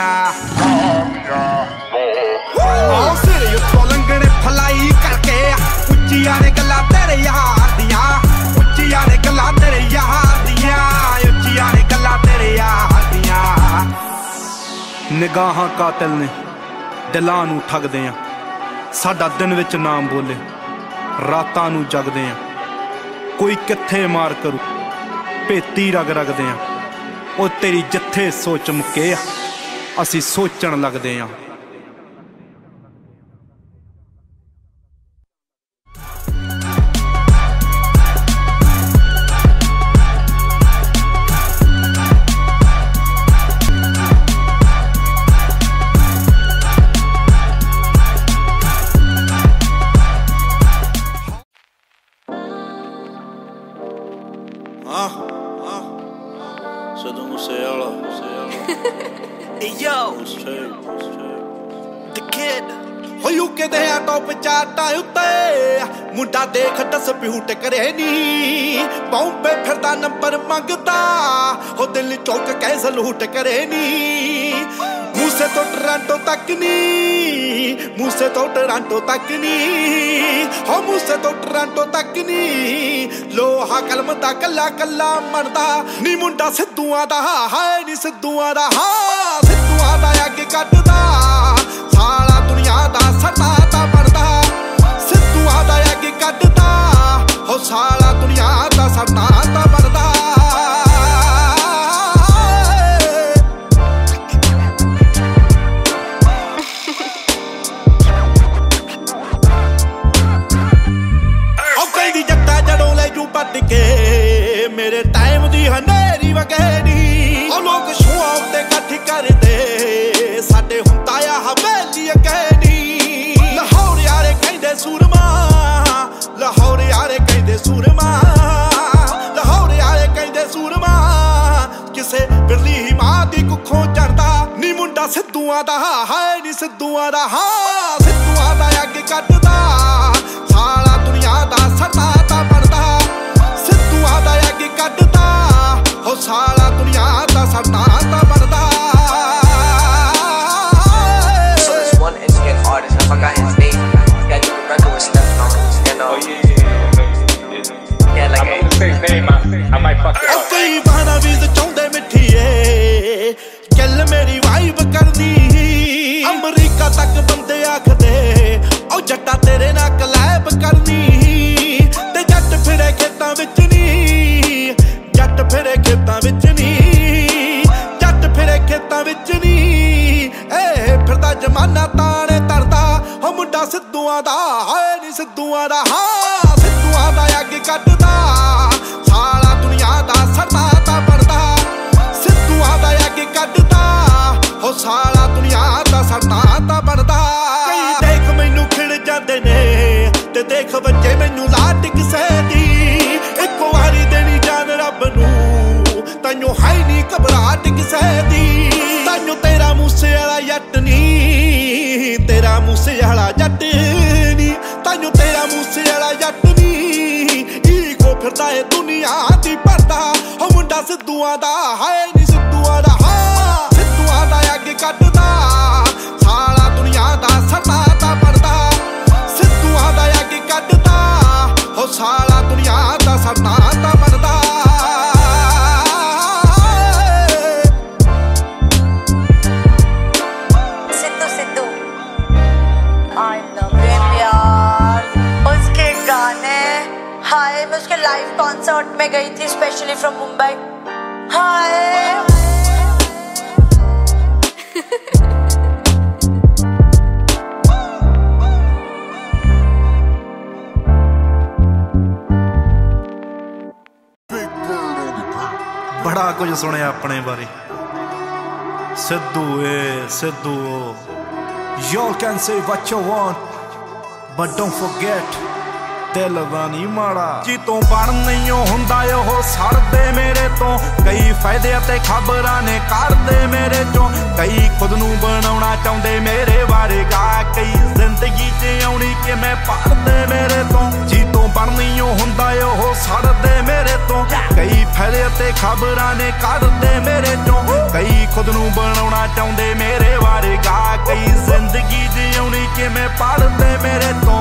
ਆਓ ਸਿਰ ਉੱਤੋਂ ਲੰਘਣੇ ਫਲਾਈ ਕਰਕੇ ਉੱਚੀਆਂ ਨੇ ਗੱਲਾਂ ਤੇਰੇ ਯਾਰ ਦੀਆਂ ਉੱਚੀਆਂ ਨੇ ਗੱਲਾਂ ਤੇਰੇ ਯਾਰ ਦੀਆਂ ਉੱਚੀਆਂ ਨੇ ਗੱਲਾਂ ਤੇਰੇ ਯਾਰ ਦੀਆਂ ਨਿਗਾਹਾਂ ਕਾਤਲ ਨੇ ਦਿਲਾਂ ਨੂੰ ਠੱਗਦੇ ਆ ਸਾਡਾ ਦਿਨ ਵਿੱਚ ਨਾਮ ਬੋਲੇ ਰਾਤਾਂ ਨੂੰ ਜਗਦੇ ਆ ਕੋਈ ਕਿੱਥੇ ਮਾਰ ਕਰੂ ਭੇਤੀ ਰਗ ਰਗਦੇ ਆ ਉਹ ਤੇਰੀ ਜਿੱਥੇ ਸੋਚ ਮੁੱਕੇ ਆ ਅਸੀਂ ਸੋਚਣ ਲੱਗਦੇ ਆ Sidhu Moosewala. Hey yo, the kid. ਹੋ ਯੂਕੇ ਦੇ ਆ ਟੌਪ ਚਾਰਟਾਂ ਉੱਤੇ ਮੁੰਡਾ ਦੇਖ ਡਿਸਪਿਊਟ ਕਰੇ ਨੀ ਬੰਬੇ ਫਿਰਦਾ ਨੰਬਰ ਮੰਗਦਾ ਹੋ ਦਿਲ ਚੌਕ ਕੇ ਸਲੂਟ ਕਰੇ ਨੀ ਮੂਸੇ ਤੋਂ ਟੋਰਾਂਟੋ ਤੱਕ ਨੀ ਮੂਸੇ ਤੋਂ ਟੋਰਾਂਟੋ ਤੱਕ ਨੀ ਹੋ ਮੂਸੇ ਤੋਂ ਟੋਰਾਂਟੋ ਤੱਕ ਨੀ ਲੋਹਾ ਕਲਮ ਦਾ ਕੱਲਾ ਕੱਲਾ ਮਣਦਾ ਨੀ ਮੁੰਡਾ ਸਿੱਧੂਆਂ ਦਾ ਹਾਏ ਨੀ ਸਿੱਧੂਆਂ ਦਾ ਹਾਂ ਸਿੱਧੂਆਂ ਦਾ ਅੱਗੇ ਕੱਢਦਾ ਸਾਲਾ ਦੁਨੀਆ ਦਾ ਸਰਦਾ ਤਾਂ ਬਣਦਾ ਸਿੱਧੂਆਂ ਦਾ ਅੱਗੇ ਕੱਢਦਾ ਹੋ ਸਾਲਾ ਦੁਨੀਆ ਦਾ ਸਰਦਾ ਤਾਂ ਬਣਦਾ ਪੱਟ ਕੇ ਮੇਰੇ ਟਾਈਮ ਦੀ ਹਨੇਰੀ ਵਗੈਰੀ ਉਹ ਲੋਕ ਸ਼ੋਆਂ ਉੱਤੇ ਇਕੱਠ ਕਰਦੇ ਸਾਡੇ ਹੁੰਦਾ ਆ ਹਵੇਲੀ ਅਕੈਨੀ ਲਾਹੌਰ ਯਾਰੇ ਕਹਿੰਦੇ ਸੂਰਮਾ ਲਾਹੌਰ ਯਾਰੇ ਕਹਿੰਦੇ ਸੂਰਮਾ ਲਾਹੌਰ ਯਾਰੇ ਕਹਿੰਦੇ ਸੂਰਮਾ ਕਿਸੇ ਬਿਰਲੀ ਮਾਂ ਦੀ ਕੁੱਖੋਂ ਚੜਦਾ ਨੀ ਮੁੰਡਾ ਸਿੱਧੂਆਂ ਦਾ ਹਾਏ ਨੀ ਸਿੱਧੂਆਂ ਦਾ ਹਾਂ ਸਿੱਧੂਆਂ ਦਾ ਅੱਗੇ ਕੱਢਦਾ ਸਾਲਾ ਦੁਨੀਆ ਦਾ ਸਰਦਾ ਤਾਂ ਬਣਦਾ ਸਿੱਧੂਆਂ ਦਾ ਅੱਗੇ ਕੱਢਦਾ ਹੋ ਸਾਲਾ ਦੁਨੀਆ ਦਾ ਸਰਦਾ ਤਾਂ ਬਣਦਾ So this one Indian artist, I forgot his name. This guy did a record with Steph Thomas, you know? Oh yeah, like I'm gonna say his name, I might fuck it up. ਕਈ ਬਹਾਨਾ ਵੀਜ਼ ਚਾਹੁੰਦੇ ਮਿੱਠੀਏ ਗੱਲ ਮੇਰੀ vibe ਕਰਨੀ America ਤੱਕ ਬੰਦੇ ਆਖਦੇ ਉਹ ਜੱਟਾ ਤੇਰੇ ਨਾਲ ਕਲੈਬ ਕਰਨੀ ਤੇ ਜੱਟ ਫਿਰੇ ਖੇਤਾਂ ਵਿੱਚ ਨੀ ਜੱਟ ਫਿਰੇ ਖੇਤਾਂ ਵਿੱਚ ਨੀ ਜੱਟ ਫਿਰੇ ਖੇਤਾਂ ਵਿੱਚ ਨੀ ਏ ਫਿਰਦਾ ਜਮਾਨਾ ਤਾਣੇ ਤਰਦਾ ਹੋ ਮੁੰਡਾ ਸਿੱਧੂਆਂ ਦਾ ਹਾਏ ਨੀ ਸਿੱਧੂਆਂ ਦਾ ਹਾਂ ਸਿੱਧੂਆਂ ਦਾ ਅੱਗੇ ਕੱਢਦਾ ਸਾਲਾ ਦੁਨੀਆ ਦਾ ਸਰਦਾ ਤਾਂ ਬਣਦਾ ਸਿੱਧੂਆਂ ਦਾ ਅੱਗੇ ਕੱਢਦਾ ਹੋ ਸਾਲਾ ਦੁਨੀਆ ਦਾ ਸਰਦਾ ਤਾਂ ਬਣਦਾ ਕਈ ਦੇਖ ਮੈਨੂੰ ਖਿੜ ਜਾਂਦੇ ਨੇ ਤੇ ਦੇਖ ਬੱਚੇ ਮੈਨੂੰ ਲਾਟ ਕਿਸੇ ਦੀ ਇੱਕ ਵਾਰੀ ਦੇਣੀ ਜਾਨ ਰੱਬ ਨੂੰ ਤੈਨੂੰ ਹੈ ਨੀ ਘਬਰਾਹਟ ਕਿਸੇ ਦੀ ਤੈਨੂੰ ਤੇਰਾ ਮੂਸੇ ਵਾਲਾ ਜੱਟ ਨੀ ਤੇਰਾ ਮੂਸੇ ਵਾਲਾ ਜੱਟ ਨੀ ਤੈਨੂੰ ਤੇਰਾ ਮੂਸੇ ਵਾਲਾ ਜੱਟ ਨੀ ਈਗੋ ਫਿਰਦਾ ਏ ਦੁਨੀਆ ਦੀ ਪਰਦਾ ਮੁੰਡਾ ਸਿੱਧੂਆਂ ਦਾ ਹਾਏ ਨੀ ਸਿੱਧੂਆਂ ਦਾ ਹਾਂ ਸਿੱਧੂਆਂ ਦਾ ਅੱਗ ਕੱਢਦਾ ਸਾਲਾ ਦੁਨੀਆ ਦਾ ਸਰਨਾ ਤਾਂ ਬਣਦਾ ਸਿੱਧੂਆਂ ਦਾ ਅੱਗ ਕੱਢਦਾ ਹੋ ਸਾਲਾ ਦੁਨੀਆ ਦਾ ਸਰਨਾ ਤਾਂ ਬਣਦਾ हाय मैं उसके लाइव कॉन्सर्ट में गई थी स्पेशली फ्रॉम मुंबई हाय बड़ा कुछ सुने अपने बारे सिद्धू ए Sidhu you can say what you want but don't forget दिल दा नी माड़ा जी तो बन नहीं हुंदा ओह सड़दे मेरे तो कई फायदे ते खबरां ने करदे मेरे चों कई खुद नूं बनाउणा चाहुंदे मेरे बारे गा कई जिंदगी च आउणी कि मैं पढ़दे मेरे तो जी तो बन नहीं हुंदा ओह सड़दे मेरे तो कई फायदे ते खबरां ने करदे मेरे चों कई खुद नूं बनाउणा चाहुंदे मेरे बारे गा कई जिंदगी च आउणी कि मैं पढ़दे मेरे तो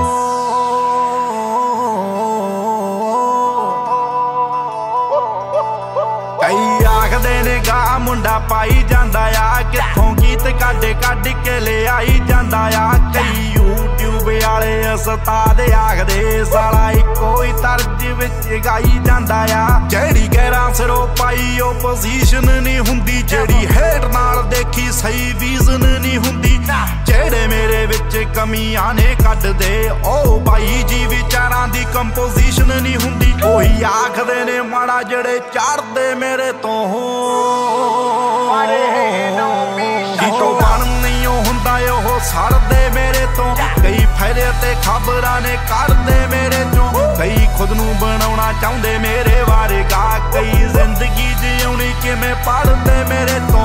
कई आखदे ने गा मुंडा पाई जांदा आ कित्थों गीत कढ के ले आई जांदा आ कई यूट्यूब वाले उस्ताद आखदे साला इक्को ही तर्ज विच गाई जांदा आ जेड़ी गैरां सिरों पाई ओ पोजीशन नहीं हुंदी जेड़ी हेट नाल देखी सही विजन नहीं हुंदी जेड़े मेरे विच कमियां ने कढ दे ओ भाई जी विचारां दी कंपोजिशन नहीं हुंदी ओही आखदे ने माड़ा जेड़े चढ़दे मेरे तो जी तो बन नहीं हुंदा ओह सड़दे मेरे तो कई फायदे ते खबरां ने करदे मेरे चों कई खुद नूं बनाउणा चाहुंदे मेरे बारे गा कई जिंदगी च आउणी कि मैं पढ़दे मेरे तो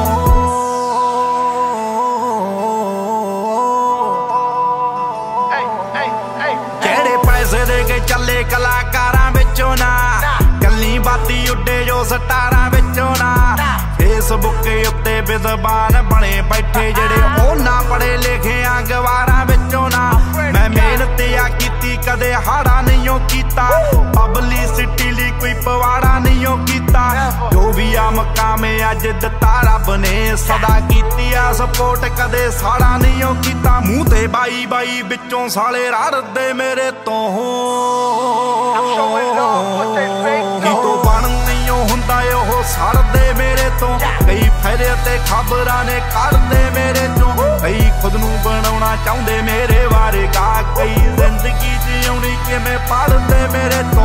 जेड़े पैसे दे के चले कलाकारां विचों ना गल्ली बाती उड्डे जो सटारां विचों ना फेसबुक उत्ते विद्वान बने बैठे जेड़े ओ ना पढ़े लिखे गवारां विचों ना मैं मेहनत आ कीती कदे हाड़ा नहीं कीता पब्लिसिटी लई कोई पवाड़ा नहीं कीता जो भी आ मकाम अज दिता रब ने सदा कीती आ सपोर्ट कदे साड़ा नहीं कीता मूंह ते बाई बाई विचों साले रड़दे मेरे तो तो बन नहीं हुंदा ओह सड़दे मेरे तो कई फायदे ते खबरां ने करदे मेरे चों कई खुद नूं बनाउणा चाहुंदे मेरे बारे गा कई जिंदगी च आउणी कि मैं पढ़दे मेरे तो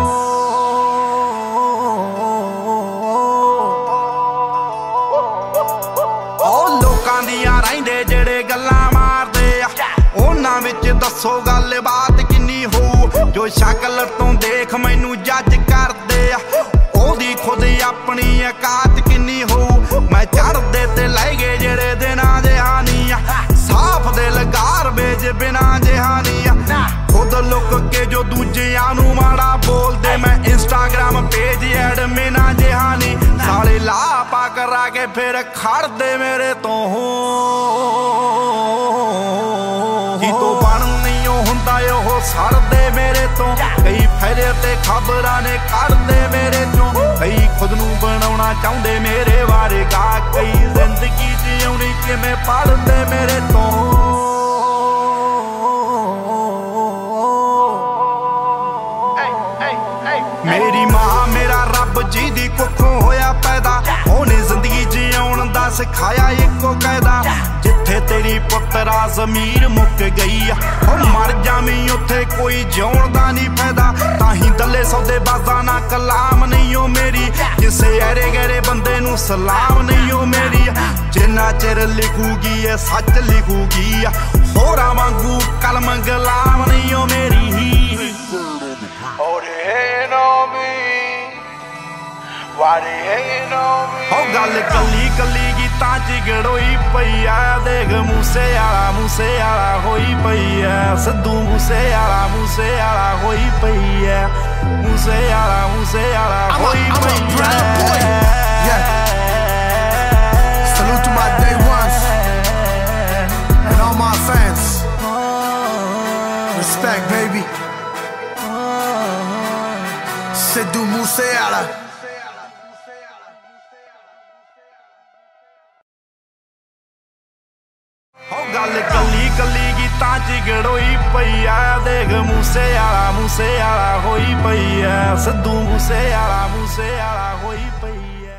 ओ लोकां दियां रहिंदे जेड़े गल्लां मारदे उन्हां विच दस्सो गल बात किन्नी होऊ जो शक्ल तो देख मैनू जज करदे ओदी खुद अपनी औकात किन्नी होऊ मैं चढ़दे ते लै गए जेड़े दिनां जहानी साफ दिल गारबेज बिना जहानी खुद लुक के जो दूजियां नू माड़ा बोलदे मैं इंस्टाग्राम पेज एडमिना जहानी साले ला पा करा के फिर खड़दे मेरे तो जी तो बन नहीं हुंदा ओह सड़दे मेरे तो कई फायदे ते खबरां ने करदे मेरे चों कई खुद नूं बनाउणा चाहुंदे मेरे बारे गा कई जिंदगी च आउणी कि मैं पढ़दे मेरे तो मेरी मां मेरा रब जी दी कुखों होया पैदा ओने जिंदगी जिउण दा सिखाया इक्को कायदा जिथे तेरी पुत्तरा जमीर मुक गई ओ मर जावी उत्थे कोई जिउण दा नहीं फायदा ताही दले सौदे बाजा ना कलाम नहीं ओ मेरी जिसे ऐरे गैरे बंदे नू सलाम नहीं ओ मेरी जिन्ना चिर लिखूगी ए सच लिखूगी होरां वांगू कलम गलाम नहीं ओ मेरी गल कली कली गीतां च गड़ोई पई आ देख मूसेवाला होई पई है सिद्धू मूसेवाला होई पई है Moosewala, Moosewala, hoy paiya. Salute to my day ones and all my fans. Respect, baby. Sidhu Moosewala. ਗੱਲ ਕੱਲੀ ਕੱਲੀ ਗੀਤਾਂ ਚ ਗੜੋਈ ਪਈ ਆ ਦੇਖ ਮੂਸੇਵਾਲਾ ਮੂਸੇਵਾਲਾ ਹੋਈ ਪਈ ਆ ਸਿੱਧੂ ਮੂਸੇਵਾਲਾ ਮੂਸੇਵਾਲਾ ਹੋਈ ਪਈ ਆ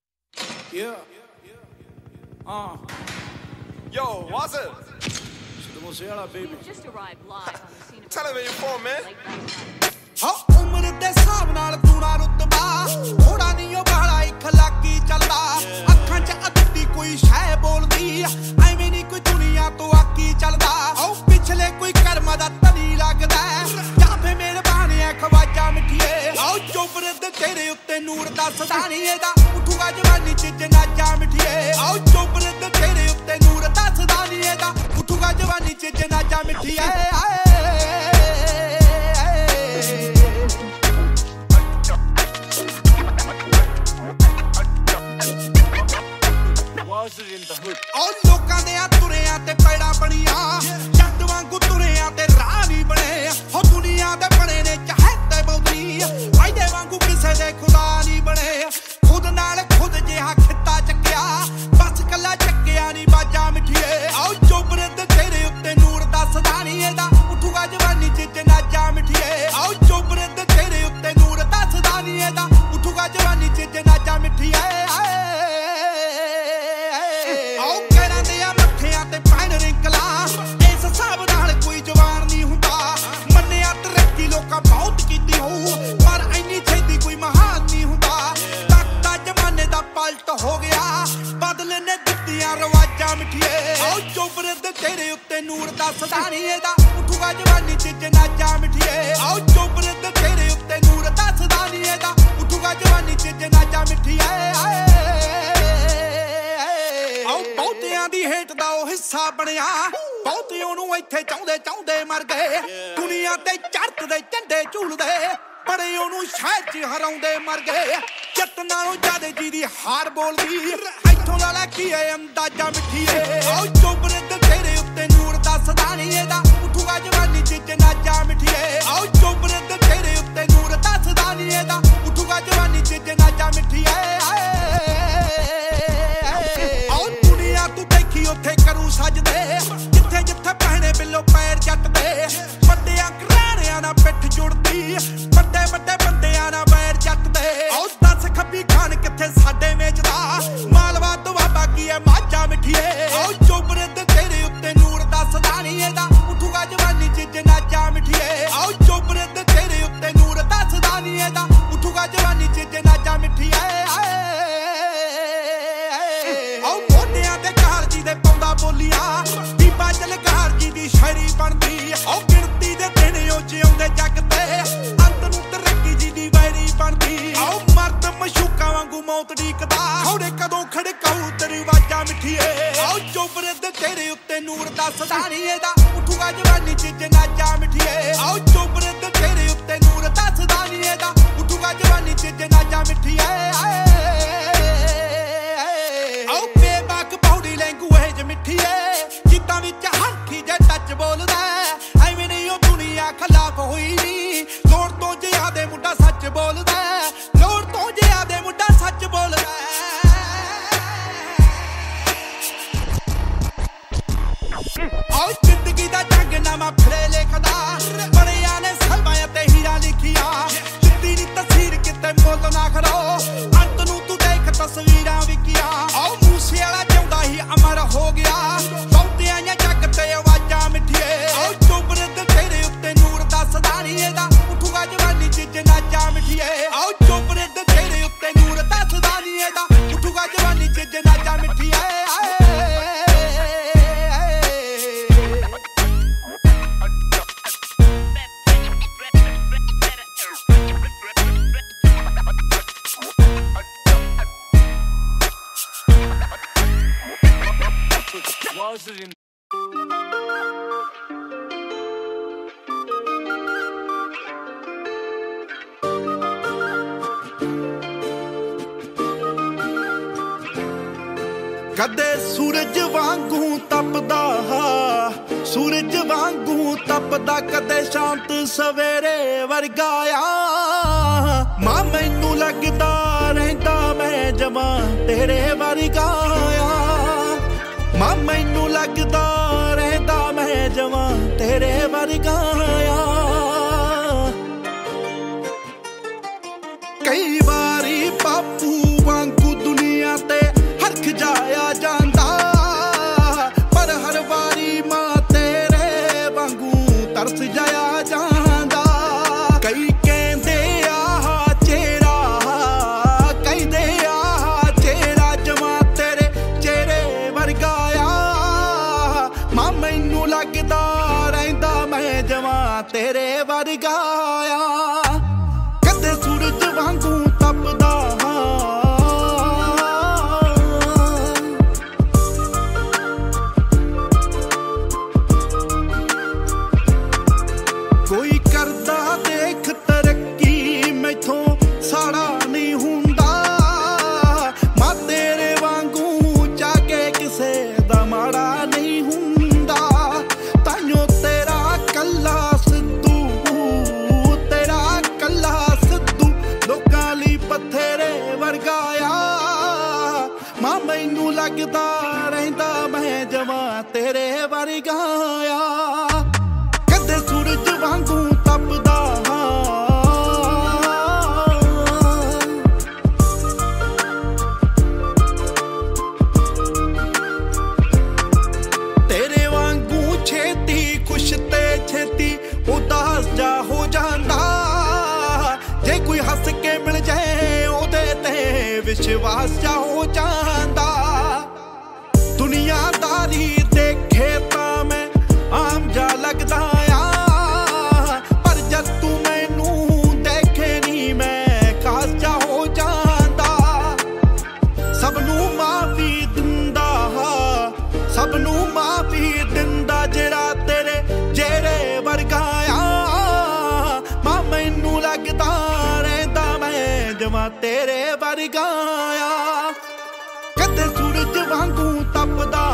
Yo, what's it? Sidhu Moosewala, baby. Just arrived live on the scene of Tell me where you're from, man. ਉਮਰ ਦੇ ਹਿਸਾਬ ਨਾਲ ਤੂਣਾ ਰੁਤਬਾ ਥੋੜਾ ਨਹੀਂ ਉਹ ਬਾਲਾ ਇਖਲਾਕੀ ਚੱਲਦਾ ਅੱਖਾਂ 'ਚ ਅੱਧੀ ਕੋਈ ਸ਼ੈ ਬੋਲਦੀ ਐਵੇਂ ਨਹੀਂ ਕੋਈ ਦੁਨੀਆ ਤੋਂ ਆਕੀ ਚੱਲਦਾ ਉਹ ਪਿਛਲੇ ਕੋਈ ਕਰਮ ਦਾ ਤਨੀ ਲੱਗਦਾ ਜਾਂ ਫੇ ਮੇਰੇ ਬਾਣਿਆ ਖਵਾਜਾ ਮਿੱਠੀਏ ਆਓ ਚੋਬਰ ਦੇ ਤੇਰੇ ਉੱਤੇ ਨੂਰ ਦਾ ਸਦਾਨੀ ਇਹਦਾ ਉਠੂਗਾ ਜਵਾਨੀ 'ਚ ਜਨਾਜਾ ਮਿੱਠੀਏ ਆਓ ਚੋਬਰ ਦੇ ਤੇਰੇ ਉੱਤੇ ਨੂਰ ਦਾ ਸਦਾਨੀ ਇਹਦਾ ਉਠੂਗਾ ਜਵਾਨੀ 'ਚ ਜਨਾਜਾ ਮਿੱਠੀਏ ਉਹ ਲੋਕਾਂ ਦੇ ਆ ਤੁਰਿਆਂ ਤੇ ਪੈੜਾ ਬਣੀਆਂ ਜੱਟ ਵਾਂਗੂ ਤੁਰਿਆਂ ਤੇ ਰਾਹ ਨਹੀਂ ਬਣੇ ਹੋ ਦੁਨੀਆ ਦੇ ਬਣੇ ਨੇ ਚਾਹਤੇ ਬੌਦੀ ਵਾਇਦੇ ਵਾਂਗੂ ਕਿਸੇ ਦੇ ਖੁਦਾ ਨਹੀਂ ਬਣੇ ਖੁਦ ਨਾਲ ਖੁਦ ਜਿਹਾ ਖਿੱਤਾ ਚੱਕਿਆ ਬਸ ਕੱਲਾ ਚੱਕਿਆ ਨਹੀਂ ਬਾਜਾ ਮਿੱਠੀਏ ਆਓ ਚੋਬਰ ਤੇ ਤੇਰੇ ਉੱਤੇ ਨੂਰ ਦਾ ਸਦਾਨੀ ਇਹਦਾ ਉਠੂਗਾ ਜਵਾਨੀ 'ਚ ਜਨਾਜਾ ਮਿੱਠੀਏ ਆਓ ਚੋਬਰ ਤੇ ਤੇਰੇ ਉੱਤੇ ਨੂਰ ਦਾ ਸਦਾਨੀ ਇਹਦਾ ਉਠੂਗਾ ਜਵਾਨੀ 'ਚ ਜਨਾਜਾ ਮਿੱਠੀਏ ਬਹੁਤ ਕੀਤੀ ਹੋ ਪਰ ਇੰਨੀ ਛੇਤੀ ਕੋਈ ਮਹਾਨ ਨਹੀਂ ਹੁੰਦਾ ਤੱਕਦਾ ਜ਼ਮਾਨੇ ਦਾ ਪਲਟ ਹੋ ਗਿਆ ਬਦਲੇ ਨੇ ਦਿੱਤੀਆਂ ਰਵਾਜਾਂ ਮਿੱਠੀਏ ਆਓ ਚੋਬਰ ਦੇ ਤੇਰੇ ਉੱਤੇ ਨੂਰ ਦਾ ਸਦਾਨੀ ਇਹਦਾ ਉਠੂਗਾ ਜਵਾਨੀ 'ਚ ਜਨਾਜਾ ਮਿੱਠੀਏ ਆਓ ਚੋਬਰ ਦੇ ਤੇਰੇ ਉੱਤੇ ਨੂਰ ਦਾ ਸਦਾਨੀ ਇਹਦਾ ਉਠੂਗਾ ਜਵਾਨੀ 'ਚ ਜਨਾਜਾ ਮਿੱਠੀਏ ਆਓ ਬਹੁਤਿਆਂ ਦੀ ਹੇਠ ਦਾ ਉਹ ਹਿੱਸਾ ਬਣਿਆ ਬਹੁਤੇ ਉਹਨੂੰ ਇੱਥੇ ਚਾਹੁੰਦੇ ਮਰ ਗਏ ਦੁਨੀਆ ਤੇ ਚੜ੍ਹਦੇ ਝੰਡੇ ਝੂਲਦੇ ਬੜੇ ਉਹਨੂੰ ਸ਼ਹਿਰ 'ਚ ਹਰਾਉਂਦੇ ਮਰ ਗਏ ਜੱਟ ਨਾਲੋਂ ਜ਼ਿਆਦੇ ਜਿਹਦੀ ਹਾਰ ਬੋਲਦੀ ਇੱਥੋਂ ਲਾ ਲੈ ਕੀ ਏ ਅੰਦਾਜ਼ਾ ਮਿੱਠੀਏ ਆਓ ਚੋਬਰ ਦੇ ਤੇਰੇ ਉੱਤੇ ਨੂਰ ਦਾ ਸਦਾਨੀ ਇਹਦਾ ਉਠੂਗਾ ਜਵਾਨੀ 'ਚ ਜਨਾਜਾ ਮਿੱਠੀਏ ਆਓ ਚੋਬਰ ਦੇ ਤੇਰੇ ਉੱਤੇ ਨੂਰ ਦਾ ਸਦਾਨੀ ਇਹਦਾ ਉਠੂਗਾ ਜਵਾਨੀ 'ਚ ਜਨਾਜਾ ਮਿੱਠੀਏ ਆਓ ਦੁਨੀਆ ਤੂੰ ਦੇਖੀ ਉੱਥੇ ਕਰੂ ਸਜਦੇ ਜਿੱਥੇ ਜਿੱਥੇ ਪਹਿਣੇ ਬਿੱਲੋ ਪੈਰ ਜੱਟ ਦੇ ਵੱਡਿਆਂ ਘਰਾਣਿਆਂ ਨਾਲ ਪਿੱਠ ਜੁੜਦੀ ਵੱਡੇ ਵੱਡੇ ਬੰਦਿਆਂ ਨਾਲ ਬੈਰ ਜੱਟ ਦੇ ਆਓ ਦੱਸ ਖੱਬੀ ਖਾਨ ਕਿੱਥੇ ਸਾਡੇ ਮੇਚਦਾ ਮਾਲਵਾ ਦੁਆਬਾ ਕੀ ਐ ਮਾਝਾ ਮਿੱਠੀਏ ਆਓ ਚੋਬਰ ਦੇ ਤੇਰੇ ਉੱਤੇ ਨੂਰ ਦਾ ਸਦਾਨੀ ਇਹਦਾ ਉਠੂਗਾ ਜਵਾਨੀ 'ਚ ਜਨਾਜਾ ਮਿੱਠੀਏ ਆਓ ਚੋਬਰ ਦੇ ਤੇਰੇ ਉੱਤੇ ਨੂਰ ਦਾ ਸਦਾਨੀ ਇਹਦਾ ਉਠੂਗਾ ਜਵਾਨੀ 'ਚ ਜਨਾਜਾ ਮਿੱਠੀਏ ਆਓ ਮੋਢਿਆਂ ਤੇ ਕਾਲਜੀ ਦੇ ਪਾਉਂਦਾ ਬੋਲੀਆਂ ਬੀਬਾ ਜਲਗਾਰ ਜੀ ਦੀ ਸ਼ਾਇਰੀ ਬਣਦੀ ਆਓ ਗਿਣਤੀ ਦੇ ਦਿਨ ਉਹ ਜਿਉਂਦੇ ਜੱਗ ਤੇ ਅੰਤ ਨੂੰ ਤਰੱਕੀ ਜੀ ਦੀ ਵੈਰੀ ਬਣਦੀ ਆਓ ਮਰਦ ਮਸ਼ੂਕਾਂ ਵਾਂਗੂ ਮੌਤ ਢੀਕਦਾ ਹੌੜੇ ਕਦੋਂ ਖੜਕਾਊ ਤੇਰੀ ਆਵਾਜ਼ਾਂ ਮਿੱਠੀਏ ਆਓ ਚੋਬਰ ਦੇ ਤੇਰੇ ਉੱਤੇ ਨੂਰ ਦਾ ਸਦਾਨੀ ਇਹਦਾ ਉਠੂਗਾ ਜਵਾਨੀ 'ਚ ਜਨਾਜਾ ਮਿੱਠੀਏ ਆਓ ਚੋਬਰ ਦੇ ਤੇਰੇ ਉੱਤੇ ਨੂਰ ਦਾ ਸਦਾਨੀ ਇਹਦਾ ਉਠੂਗਾ ਜਵਾਨੀ 'ਚ ਜਨਾਜਾ ਮਿੱਠੀਏ ਆਓ ਬੇਬਾਕ ਬੌਡੀ ਲੈਂਗੁਏਜ ਮਿੱਠੀਏ ਜਿੱਦਾਂ ਵਿੱਚ ਹੰਠੀ ਜੇ ਟੱਚ ਬੋਲਦਾ ਐਵੇਂ ਨਹੀਂ ਉਹ ਦੁਨੀਆ ਖਿਲਾਫ ਹੋਈ ਨੀ ਲੋੜ ਤੋਂ ਜ਼ਿਆਦੇ ਮੁੰਡਾ ਸੱਚ ਬੋਲਦਾ ਲੋੜ ਤੋਂ ਜ਼ਿਆਦੇ ਮੁੰਡਾ ਸੱਚ ਬੋਲਦਾ ਆਓ ਜ਼ਿੰਦਗੀ ਦਾ ਜੰਗ ਨਾਮਾ ਫਿਰੇ ਲਿਖਦਾ ਬੜਿਆਂ ਨੇ ਸਲਮਾਂ ਤੇ ਹੀਰਾ ਲਿਖੀਆਂ ਜਿੱਦੀ ਨੀ ਤਸਵੀਰ ਕਿਤੇ ਮੁੱਲ ਨਾ ਖੜੋ ਅੰਤ ਨੂੰ ਤੂੰ ਦੇਖ ਤਸਵੀਰਾਂ ਵਿਕੀਆਂ ਆਓ ਮੂਸੇਵਾਲਾ ਜਿਉਂਦਾ ਹੀ ਅਮਰ ਹੋ ਗਿਆ ਬਹੁਤਿਆਂ ਜਾਂ ਜੱਗ ਤੇ ਆਵਾਜ਼ਾਂ ਮਿੱਠੀਏ ਆਓ ਚੋਬਰ ਦੇ ਤੇਰੇ ਉੱਤੇ ਨੂਰ ਦਾ ਸਦਾਨੀ ਇਹਦਾ ਉਠੂਗਾ ਜਵਾਨੀ 'ਚ ਜਨਾਜਾ ਮਿੱਠੀਏ ਆਓ ਚੋਬਰ ਦੇ ਤੇਰੇ ਉੱਤੇ ਨੂਰ ਦਾ ਸਦਾਨੀ ਇਹਦਾ ਉਠੂਗਾ ਜਵਾਨੀ 'ਚ ਜਨਾਜਾ ਮਿੱਠੀਏ Was it in कदे सूरज वांगू तपदा सूरज वांगू तपदा कदे शांत सवेरे वर्गाया मां मैनू लगदा रहिंदा मैं जवां तेरे वर्गाया मां मैनू लगदा रहिंदा मैं जवां तेरे वर्गाया कई बारी बापू वांगू दुनिया ते हरख जाया जांदा पर हर वारी मां तेरे वांगू तरस जाया जांदा कई कहंदे आ चेहरा कहंदे आ चेहरा जवां तेरे चेहरे वर्गाया मां मैनू लगदा रहिंदा मैं जवां तेरे वर्गाया कदे सूरज वांगू तपदा कोई करदा देख तरक्की मैथों साड़ा नहीं हुंदा मां तेरे वांगू जाके किसे दा माड़ा नहीं हुंदा ताइयों तेरा कल्ला सिद्धू लोकां लई पत्थरे वर्गाया मां मैनू लगदा रहिंदा मैं जवां तेरे वर्गाया कदे सूरज वांगू तपदा तेरे वांगू छेती खुश ते छेती उदास जा हो जांदा जे कोई हस के मिल जाए ओदे ते विश्वास जा हो जांदा दुनियादारी देखे तां मैं आम जा लगदा आ पर जद तू मैनू देखे नी मैं खास जा हो जांदा सबनू माफी दिंदा सबनू माफी दिंदा जेड़ा तेरे जेरे वर्गाया मां मैनू लगदा रहिंदा मैं जवां तेरे वर्गाया कदे सूरज वांगू तपदा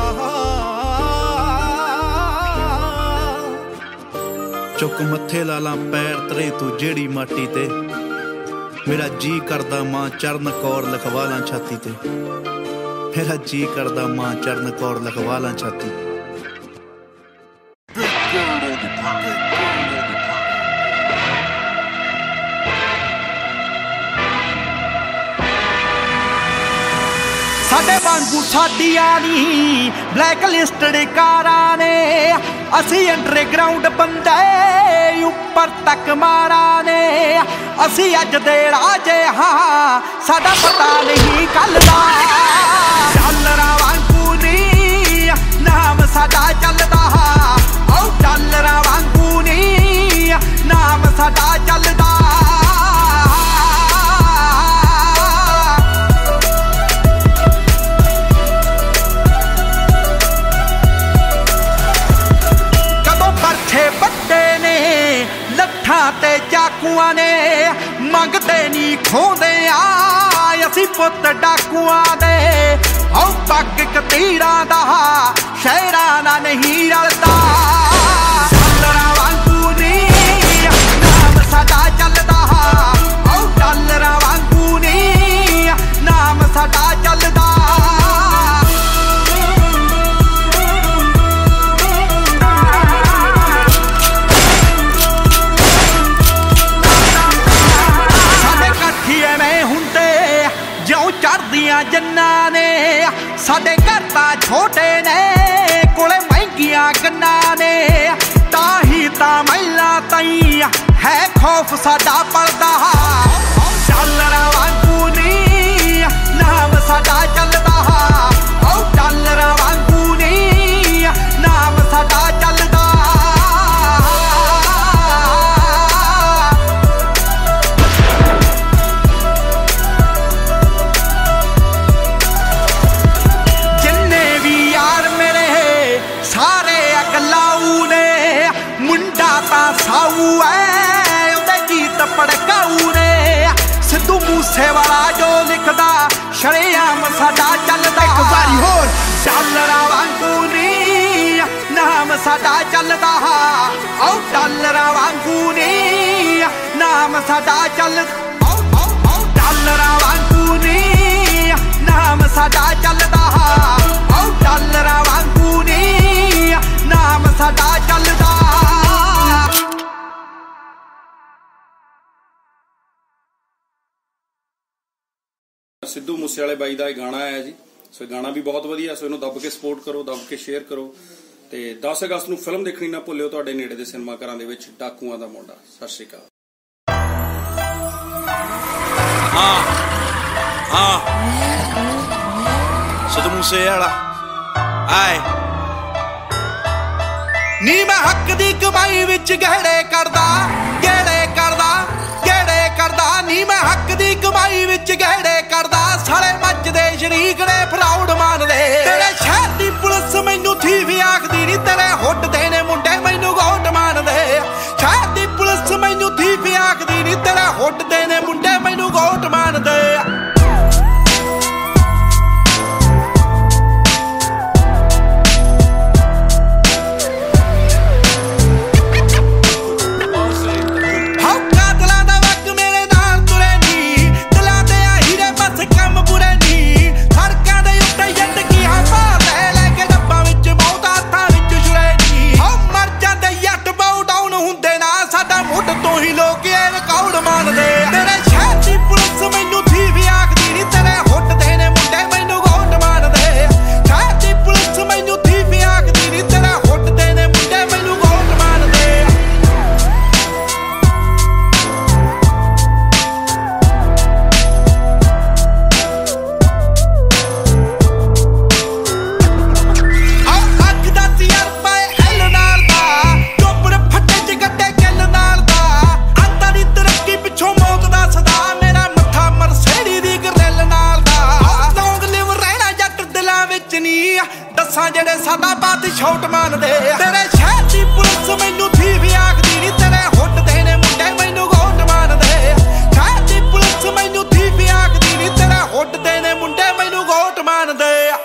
चुक मत्थे लाला पैर तरे तू जेड़ी माटी ते मेरा जी करदा मां चरण कौर लिखवाला छाती ते मेरा जी करदा मां चरण कौर लिखवाला छाती साडे वांगू साडियां नी ब्लैक लिस्टड कारां ने असी अंडरग्राउंड बंदे उपर तक मारा ने असी अज दे राजे हाँ साडा पता नहीं कल दा डॉलरां वांगू नी नाम साडा चलदा ओ डॉलरां वांगू नी नाम साडा चलदा ते चाकुआं ने मंगते नी खोंदे असी पुत डाकुआं दे औ पग कतीरां दा शहरां दा नहीं रलदा डॉलरां वांगू नी नाम साडा चलदा औ डॉलरां वांगू नी नाम साडा चलदा चढ़दियां जन्ना ने साडे घर तां छोटे ने कोले महंगियां गन्ना ने ताही तां महिला ताई है खौफ साडा पलदा डॉलरां वांगू नी नाम साडा चलदा ओ डॉलरां वांगू नी नाम साडा चलदा साऊ है उदे गीत पड़काऊ ने सिद्धू मूसेवाला ਸਾਡਾ ਚੱਲਦਾ ਓ ਡਾਲਰਾਂ ਵਾਂਗੂ ਨੀ ਨਾਮ ਸਾਡਾ ਚੱਲਦਾ ਓ ਡਾਲਰਾਂ ਵਾਂਗੂ ਨੀ ਨਾਮ ਸਾਡਾ ਚੱਲਦਾ ਓ ਡਾਲਰਾਂ ਵਾਂਗੂ ਨੀ ਨਾਮ ਸਾਡਾ ਚੱਲਦਾ। ਸਿੱਧੂ ਮੂਸੇਵਾਲੇ ਬਾਈ ਦਾ ਇਹ ਗਾਣਾ ਆਇਆ ਜੀ, ਸੋ ਗਾਣਾ ਵੀ ਬਹੁਤ ਵਧੀਆ, ਸੋ ਇਹਨੂੰ ਦੱਬ ਕੇ ਸਪੋਰਟ ਕਰੋ, ਦੱਬ ਕੇ ਸ਼ੇਅਰ ਕਰੋ ਤੇ 10 ਅਗਸਤ ਨੂੰ ਫਿਲਮ ਦੇਖਣੀ ਨਾ ਭੁੱਲਿਓ ਤੁਹਾਡੇ ਨੇੜੇ ਦੇ ਸਿਨੇਮਾ ਘਰਾਂ ਦੇ ਵਿੱਚ, ਡਾਕੂਆਂ ਦਾ ਮੁੰਡਾ। ਸਤਿ ਸ਼੍ਰੀ ਅਕਾਲ। ਸਿੱਧੂ ਮੂਸੇਵਾਲਾ ਆਏ ਨੀ ਮੈਂ ਹੱਕ ਦੀ ਕਮਾਈ ਵਿੱਚ ਗਹਿੜੇ ਕਰਦਾ ਗੇੜੇ ਕਰਦਾ ਗੇੜੇ ਕਰਦਾ ਨੀ ਮੈਂ ਹੱਕ ਦੀ ਕਮਾਈ ਵਿੱਚ ਗਹਿੜੇ ਕਰਦਾ ਸਾਲੇ ਮੱਚਦੇ ਸ਼ਰੀਕ ਨੇ ਫਰਾਉਡ ਮੰਨਦੇ ਤੇਰੇ ਸ਼ਹਿਰ ਦੀ ਪੁਲਿਸ ਮੈਨੂੰ ਥੀ ਵੀ ਆਖਦੀ ਨੀ ਤੇਰੇ ਹੁੱਟ ਦੇ ਨੇ ਮੁੰਡੇ ਮੈਨੂੰ ਗੋਟ ਮੰਨਦੇ ਸ਼ਹਿਰ ਦੀ ਪੁਲਿਸ ਮੈਨੂੰ ਥੀ ਵੀ ਆਖਦੀ ਨੀ ਤੇਰੇ ਹੁੱਟ ਦੇ ਨੇ ਮੁੰਡੇ ਮੈਨੂੰ ਗੋਟ ਮੰਨਦੇ। ਜਿਹੜੇ ਸਾਡਾ ਬਾਤ ਛੋਟ ਮੰਨਦੇ ਤੇਰੇ ਸ਼ਹਿਰ ਦੀ ਪੁਲਿਸ ਮੈਨੂੰ ਥੀ ਵੀ ਆਖਦੀ ਨੀ ਤੇਰੇ ਹੁੱਟ ਦੇ ਨੇ ਮੁੰਡੇ ਮੈਨੂੰ ਗੋਟ ਮੰਨਦੇ ਸ਼ਹਿਰ ਦੀ ਪੁਲਿਸ ਮੈਨੂੰ ਥੀ ਵੀ ਆਖਦੀ ਨੀ ਤੇਰੇ ਹੁੱਟ ਦੇ ਨੇ ਮੁੰਡੇ ਮੈਨੂੰ ਗੋਟ ਮੰਨਦੇ।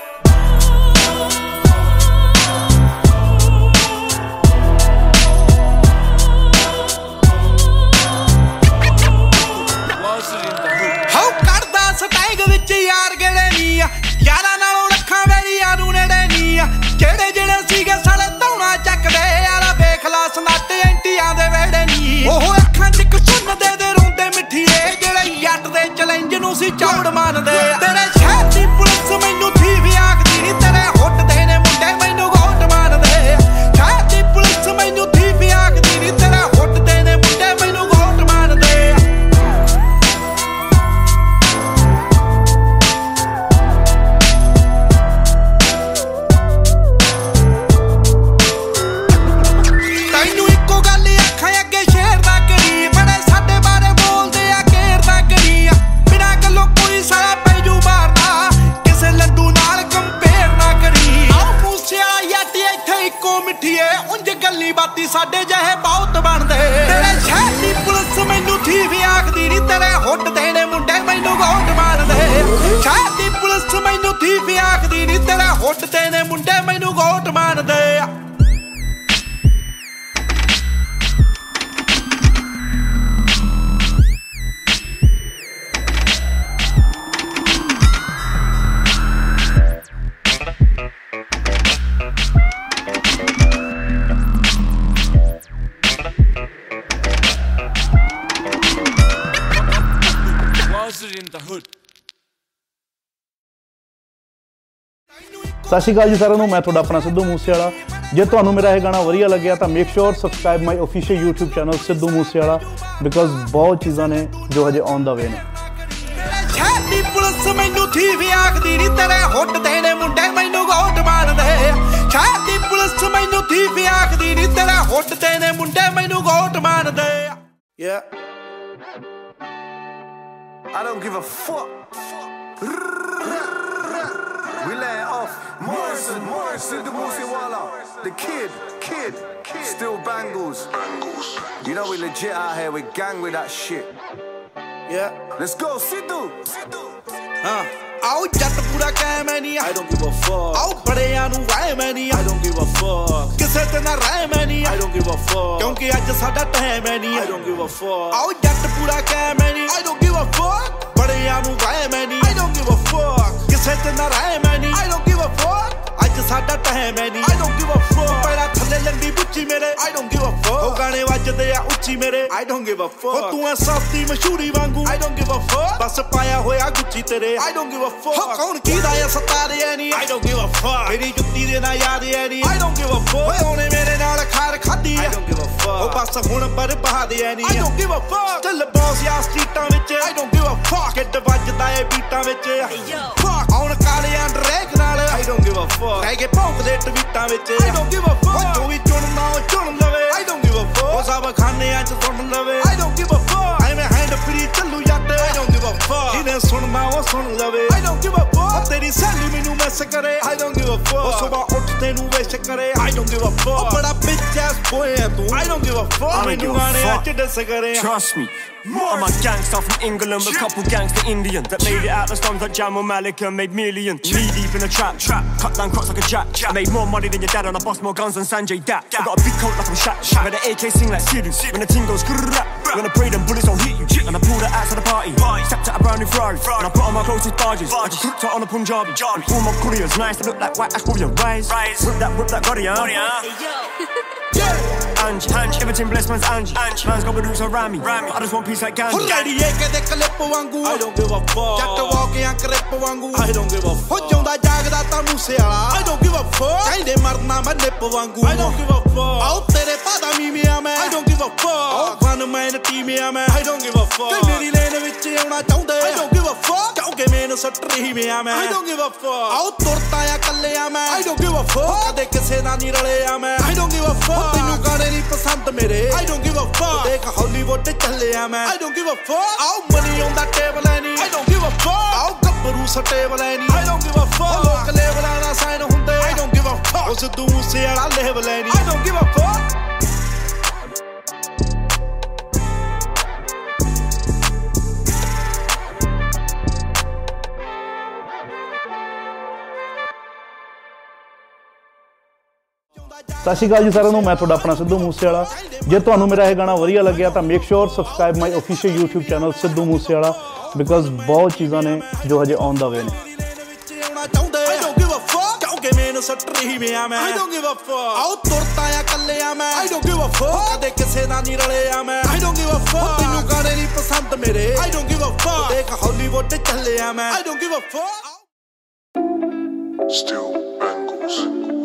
ਹਾਉ ਕੱਢਦਾ ਸਟੈਂਗ ਵਿੱਚ ਯਾਰ ਗੇੜੇ ਨੀ ਯਾਰਾਂ ਨਾਲੋਂ ਰੱਖਾਂ ਵੇਲੀਆਂ ਨੂੰ ਨੇੜੇ ਜਿਹੜੇ ਜਿਹੜੇ ਸੀਗੇ ਸਾਲੇ ਧੌਣਾ ਚੱਕਦੇ ਯਾਰਾ ਵੇਖ ਲਾ ਸਨੱਟ ਐਂਟੀਆਂ ਦੇ ਵੇੜੇ ਨੀ ਉਹ ਅੱਖਾਂ ਚ ਸੁਣਦੇ ਦੇ ਰੋਂਦੇ ਮਿੱਠੀਏ ਜਿਹੜੇ ਜੱਟ ਦੇ ਚੈਲੰਜ ਨੂੰ ਸੀ ਚੌੜ ਮੰਨਦੇ ਤੇਰੇ ਸ਼ਹਿਰ ਦੀ ਪੁਲਿਸ ਮੈਨੂੰ ਥੀ ਵੀ ਆਖਦੀ ਨੀ ਤੇਰੇ ਹੁੱਟ ਦੇ ਨੇ ਮੁੰਡੇ ਮੈਨੂੰ ਗੋਟ ਮੰਨਦੇ ਸ਼ਹਿਰ ਦੀ ਪੁਲਿਸ ਮੈਨੂੰ ਥੀ ਵੀ ਆਖਦੀ ਨੀ ਤੇਰੇ ਹੁੱਟ ਦੇ ਨੇ ਮੁੰਡੇ ਮੈਨੂੰ ਗੋਟ ਮੰਨਦੇ। ਬਾਤੀ ਸਾਡੇ ਜਿਹੇ ਬਹੁਤ ਬਣਦੇ ਤੇਰੇ ਸ਼ਹਿਰ ਦੀ ਪੁਲਿਸ ਮੈਨੂੰ ਥੀ ਵੀ ਆਖਦੀ ਨੀ ਤੇਰੇ ਹੁੱਟ ਦੇ ਨੇ ਮੁੰਡੇ ਮੈਨੂੰ ਗੋਟ ਮੰਨਦੇ ਸ਼ਹਿਰ ਦੀ ਪੁਲਿਸ ਮੈਨੂੰ ਥੀ ਵੀ ਆਖਦੀ ਨੀ ਤੇਰੇ ਹੁੱਟ ਦੇ ਨੇ ਮੁੰਡੇ ਮੈਨੂੰ ਗੋਟ ਮੰਨਦੇ। ਸਤਿ ਸ਼੍ਰੀ ਅਕਾਲ ਜੀ ਸਾਰਿਆਂ ਨੂੰ, ਮੈਂ ਤੁਹਾਡਾ ਆਪਣਾ ਸਿੱਧੂ ਮੂਸੇਵਾਲਾ। ਜੇ ਤੁਹਾਨੂੰ ਮੇਰਾ ਇਹ ਗਾਣਾ ਵਧੀਆ ਲੱਗਿਆ ਤਾਂ make sure subscribe my official YouTube channel Sidhu Moosewala, because ਬਹੁਤ ਚੀਜ਼ਾਂ ਨੇ ਜੋ ਹਜੇ ਔਨ ਦਾ ਵੇ ਨੇ। ਸ਼ਹਿਰ ਦੀ ਪੁਲਿਸ ਮੈਨੂੰ ਥੀ ਵੀ ਆਖਦੀ ਨੀ ਤੇਰੇ ਹੁੱਟ ਦੇ ਨੇ ਮੁੰਡੇ ਮੈਨੂੰ ਗੋਟ ਮੰਨਦੇ ਸ਼ਹਿਰ ਦੀ ਪੁਲਿਸ ਮੈਨੂੰ ਥੀ ਵੀ ਆਖਦੀ ਨੀ ਤੇਰੇ ਹੁੱਟ ਦੇ ਨੇ ਮੁੰਡੇ ਮੈਨੂੰ ਗੋਟ ਮੰਨਦੇ। Yeah, I don't give a fuck. We lay it off. Morrison, Sidhu Moosewala, the kid, still bangles. You know we legit out here, we gang with that shit. Yeah, let's go, Sidhu. ਆਓ ਜੱਟ ਪੂਰਾ ਕਾਇਮ ਐ ਨੀ I don't give a fuck ਆਓ ਬੜਿਆਂ ਨੂੰ Y ਮੈਂ ਨੀ I don't give a fuck ਕਿਸੇ ਤੇ ਨਾ ਰਹਿ ਮੈਂ ਨੀ I don't give a fuck ਕਿਉਂਕਿ ਅੱਜ ਸਾਡਾ ਟਾਈਮ ਐ ਨੀ I don't give a fuck ਆਓ ਜੱਟ ਪੂਰਾ ਕਾਇਮ ਐ ਨੀ I don't give a fuck ਬੜਿਆਂ ਨੂੰ ਵਾਏ ਮੈਂ ਨੀ I don't give a fuck ਕਿਸੇ ਤੇ ਨਾ ਰਹਿ ਮੈਂ ਨੀ I don't give a fuck ਅੱਜ ਸਾਡਾ ਟਾਈਮ ਐ ਨੀ I don't give a fuck ਪੈਰਾਂ ਥੱਲੇ ਲੰਡੀ ਬੁੱਚੀ ਮੇਰੇ I don't give a fuck ਉਹ ਗਾਣੇ ਵੱਜਦੇ ਆ ਉੱਚੀ ਮੇਰੇ I don't give a fuck ਉਹ ਤੂੰ ਐ ਸਸਤੀ ਮਸ਼ਹੂਰੀ ਵਾਂਗੂ I don't give a fuck ਬਸ ਪਾਇਆ ਹੋਇਆ ਗੁੱਚੀ ਤੇਰੇ I don't give a fuck ਕੌਣ ਕੀਦਾ ਐ ਸਤਾਰੇ ਐ ਨੀ I don't give a fuck ਮੇਰੀ ਜੁੱਤੀ ਦੇ ਨਾ ਯਾਦ ਐ ਨੀ I don't give a fuck ਓਏ ਉਹਨੇ ਮੇਰੇ ਨਾਲ ਖਾਰ ਖਾਦੀ I ਐ don't give a fuck ਉਹ ਬਸ ਹੁਣ ਬਰਬਾਦ ਐ ਨੀ I don't give a fuck ਚੱਲ ਬੌਸ ਆ ਸਟਰੀਟਾਂ ਵਿੱਚ I don't give a fuck kid ਵੱਜਦਾ ਏ ਬੀਟਾਂ ਵਿੱਚ fuck ਆਉਣ ਕਾਲਿਆਂ ਡਰੈਕ ਨਾਲ I don't give a fuck ਰਹਿ ਕੇ ਭੌਂਕਦੇ ਟਵੀਟਾਂ ਵਿੱਚ I don't give a fuck ਜੋ ਵੀ ਚੁਣਨਾ ਉਹ ਚੁਣ ਲਵੇ I don't give a fuck ਉਹ ਸਭ ਖਾਨਿਆਂ ਚ ਸੁਣ ਲਵੇ I don't give a fuck ਐਵੇਂ ਹੈਂਡ ਫਰੀ ਚੱਲੂ ਜੱਟ I don't give a fuck ਜਿਹਨੇ ਸੁਣਨਾ ਉਹ ਸੁਣ ਲਵੇ I don't give a fuck ਤੇਰੀ ਸਹੇਲੀ ਮੈਨੂੰ ਮੈਸ ਕਰੇ I don't give a fuck ਉਹ ਸੁਬਾਹ ਉੱਠਦੇ ਨੂੰ ਵਿਸ਼ ਕਰੇ I don't give a fuck ਉਹ ਬੜਾ bitch ass boy ਐ ਤੂੰ I don't give a fuck ਮੈਨੂੰ ਗਾਣਿਆਂ ਚ ਡਿਸ ਕਰੇ Trust me I'm a gangster from England with a couple gangster Indians that made it out the slums like Jam or Malik and made millions. Knee deep in the trap, cut down crops like a jack. I made more money than your dad and I bust more guns than Sanjay Dat. I got a big coat like I'm Shaq. When the AK sing like Sidhu. When the ting goes grrrrap. When I pray them bullets don't hit you. And I pull the ass of the party. Stepped out a brand new Ferrari. And I put on my closest barges. Like a cooked on a Punjabi. And all my couriers nice to look like white ash warrior. Rise, whip that Guardian. Ange, everything blessed man's Ange. Man's got produce around me. I just want peace like Gandhi. ਲੜੀਏ ਕਿਤੇ clip ਵਾਂਗੂ I don't give a fuck ਜੱਟ ਵਾਕਿਆਂ ਕਰਿੱਪ ਵਾਂਗੂ I don't give a ਹੋ fuck ਜਾਉਂਦਾ ਜਾਗਦਾ ਤਾਂ ਮੂਸੇ ਵਾਲਾ I don't give a fuck ਕਹਿੰਦੇ ਮਰਨਾ ਮੈਂ ਨਿੱਪ ਵਾਂਗੂ I don't give a fuck ਆਓ ਤੇਰੇ ਪਾਦਾ ਮੀਮਿਆ ਮੈਂ I don't give a fuck ਆਓ ਫਨ ਮੈਨ ਟੀਮਿਆ ਮੈਂ I don't give a fuck ਤੇ ਮੇਰੀ ਲੇਨ ਵਿੱਚ ਆਉਣਾ ਚਾਹੁੰਦੇ I don't give a fuck ਕਿਉਂਕਿ ਮੈਨੂੰ ਸੱਟ ਰਹੀ ਮਿਆ ਮੈਂ I don't give a fuck ਆਓ ਤੁਰਤਾ ਆ ਕੱਲਿਆ ਮੈਂ I don't give a fuck ਕਦੇ ਕਿਸੇ ਨਾਲ ਨਹੀਂ ਰਲਿਆ ਮੈਂ I don't give a fuck ਤੈਨੂੰ ਗਾਣੇ ਨਹੀਂ ਪਸੰਦ ਮੇਰੇ I don't give a fuck ਦੇਖ ਹਾਲੀਵੁੱਡ ਚੱਲਿਆ ਮੈਂ I don't give a fuck ਆਓ ਮਨੀ ਆਉਂਦਾ ਟੇਬਲ ਐ ਨਹੀਂ I don't give a fuck ਆਓ ਗੱਭਰੂ ਸਟੇਬਲ ਐ ਨਹੀਂ I don't give a fuck ਲੋਕ ਲੇਬਲਾਂ ਨਾਲ ਸਾਈਨ ਹੁੰਦੇ I don't give a fuck ਉਹ ਸਿੱਧੂ ਮੂਸੇ ਵਾਲਾ ਲੇਬਲ ਐ ਨਹੀਂ I don't give a fuck ਸਤਿ ਸ਼੍ਰੀ ਅਕਾਲ ਜੀ ਸਾਰਿਆਂ ਨੂੰ ਮੈਂ ਤੁਹਾਡਾ ਆਪਣਾ ਸਿੱਧੂ ਮੂਸੇਵਾਲਾ ਜੇ ਤੁਹਾਨੂੰ ਮੇਰਾ ਇਹ ਗਾਣਾ ਵਧੀਆ ਲੱਗਿਆ ਤਾਂ make sure subscribe my official YouTube channel Sidhu Moosewala because ਬਹੁਤ ਚੀਜ਼ਾਂ ਨੇ ਜੋ ਹਜੇ ਔਨ ਦਾ ਵੇ ਨੇ I don't give a fuck ਕਿਉਂਕਿ ਮੈਨੂੰ ਸੱਟ ਰਹੀ ਮਿਆ ਮੈਂ I don't give a fuck ਆਓ ਤੁਰਤਾ ਆ ਕੱਲਿਆ ਮੈਂ I don't give a fuck ਕਦੇ ਕਿਸੇ ਨਾਲ ਨਹੀਂ ਰਲਿਆ ਮੈਂ I don't give a fuck ਤੈਨੂੰ ਗਾਣੇ ਨਹੀਂ ਪਸੰਦ ਮੇਰੇ I don't give a fuck ਦੇਖ ਹਾਲੀਵੁੱਡ ਚੱਲਿਆ ਮੈਂ I don't give a fuck Still bangles.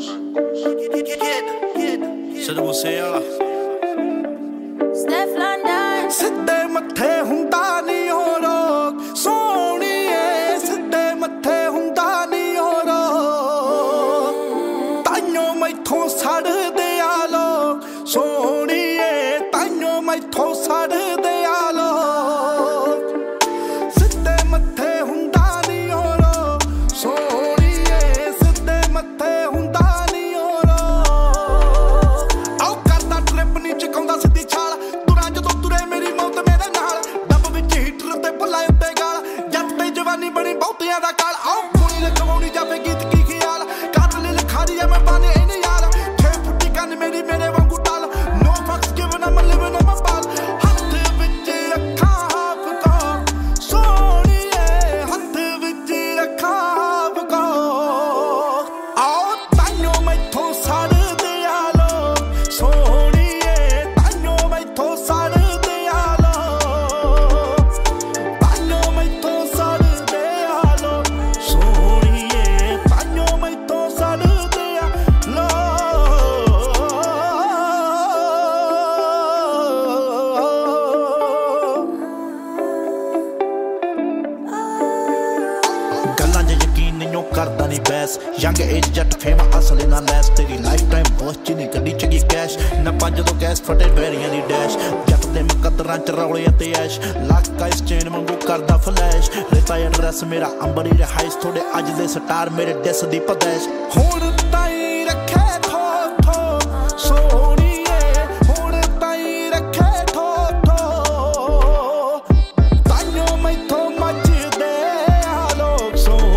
Sidhu Moosewala Steph London. ਸਿੱਧੇ ਮੱਥੇ ਹੁੰਦਾ ਨਹੀਂ ਹੋ ਰੋਕ ਸੋਹਣੀਏ ਸਿੱਧੇ ਮੱਥੇ ਹੁੰਦਾ ਨਹੀਂ ਹੋ ਰੋਕ ਤਾਈਓ ਮੈਥੋਂ ਸੜਦੇ ਆ ਲੋਕ ਸੋਹਣੀਏ ਤਾਈਓ ਮੈਥੋਂ ਸੜਦੇ ਆ ਲੋਕ ਸਿੱਧੇ ਮੱਥੇ ਹੁੰਦਾ ਨਹੀਂ ਹੋ ਰੋਕ ਸੋਹਣੀਏ ਸਿੱਧੇ ਮੱਥੇ ਹੁੰਦਾ ਨਹੀਂ ਹੋ ਰੋਕ ਆਓ ਕਰਦਾ ਟ੍ਰਿਪ ਨਹੀਂ ਚਕਾਉਂਦਾ ਸਿੱਧੀ ਛਾਲ ਤੁਰਾਂ ਜਦੋਂ ਤੁਰੇ ਮੇਰੀ ਮੌਤ ਮੇਰੇ ਨਾਲ ਡੱਬ ਵਿੱਚ ਹੀਟਰ ਤੇ ਭੁੱਲਾ ਉੱਤੇ ਗਾਲ ਜੱਟ ਤੇ ਜਵਾਨੀ ਬਣੀ ਬਹੁਤਿਆਂ ਦਾ ਕਾਲ ਆਓ ਕੁੜੀ ਲਗਵਾਉਣੀ ਜਾਵੇ ਗੀਤ ਕੀ ਖਿਆਲ ਕਾਤਲ ਲਿਖਾਰੀ ਆ ਮੈਂ ਬਾਨੇ ਇਹਨੇ ਯਾਰ 6 ਫੁੱਟੀ ਕੰਨ ਮੇਰੀ ਮੇਰੇ ਵਾਂਗੂ tall no fucks given I'm living on my ball ਹੱਥ ਵਿੱਚ ਰੱਖਾਂ ਹਾਫ ਕੋ ਸੋਹਣੀਏ ਹੱਥ ਵਿੱਚ ਰੱਖਾਂ ਹਾਫ ਕੋ ਆਓ ਤਾਈਓ ਮੈਥੋਂ ਸੜਦੇ ਆ ਲੋਕ ਸੋਹਣੀਏ ਤਾਈਓ ਮੈਥੋਂ ਸੜਦੇ ਆ ਲੋਕ ਤਾਈਓ ਮੈਥੋਂ ਸੜਦੇ ਆ ਲੋਕ ਸੋਹਣੀਏ ਤਾਈਓ ਮੈਥੋਂ ਸੜਦੇ ਆ ਗੱਲਾਂ 'ਚ ਯਕੀਨ ਨਹੀਂ ਕਰਦਾ ਨਹੀਂ ਬੈਸ ਯੰਗ ਏਜ ਜੱਟ ਫੇਮ ਅਸਲੇ ਨਾਲ ਲੈਸ ਤੇਰੀ ਲਾਈਫ ਟਾਈਮ ਬਹੁਤ ਚੀਨੀ ਗੱਡੀ ਚਗੀ ਕੈਸ਼ ਨਾ ਪੰਜ ਤੋਂ ਗੈਸ ਫਟੇ ਬੈਰੀਆਂ ਦੀ ਡੈਸ਼ ਜੱਟ ਦੇ ਮੁਕੱਦਰਾਂ 'ਚ ਰੌਲੇ ਅਤੇ ਐਸ਼ ਲੱਕ ਆਈਸ ਚੇਨ ਵਾਂਗੂ ਕਰਦਾ ਫਲੈਸ਼ ਰੇਤਾ ਐਡਰੈਸ ਮੇਰਾ ਅੰਬਰੀ ਰਿਹਾਇਸ਼ ਥੋੜੇ ਅੱਜ ਦੇ ਸਟਾਰ ਮੇਰੇ ਡਿਸ ਦੀ ਪਦੈਸ਼ ਹੁਣ ਤਾਈ ਰੱਖੇ ਠੋ ਠੋ ਸੋਹਣੀਏ ਹੁਣ ਤਾਈ ਰੱਖੇ ਠੋ ਠੋ ਤਾਈਓ ਮੈਥੋਂ ਮੱਚਦੇ ਆ ਲੋਕ ਸੋ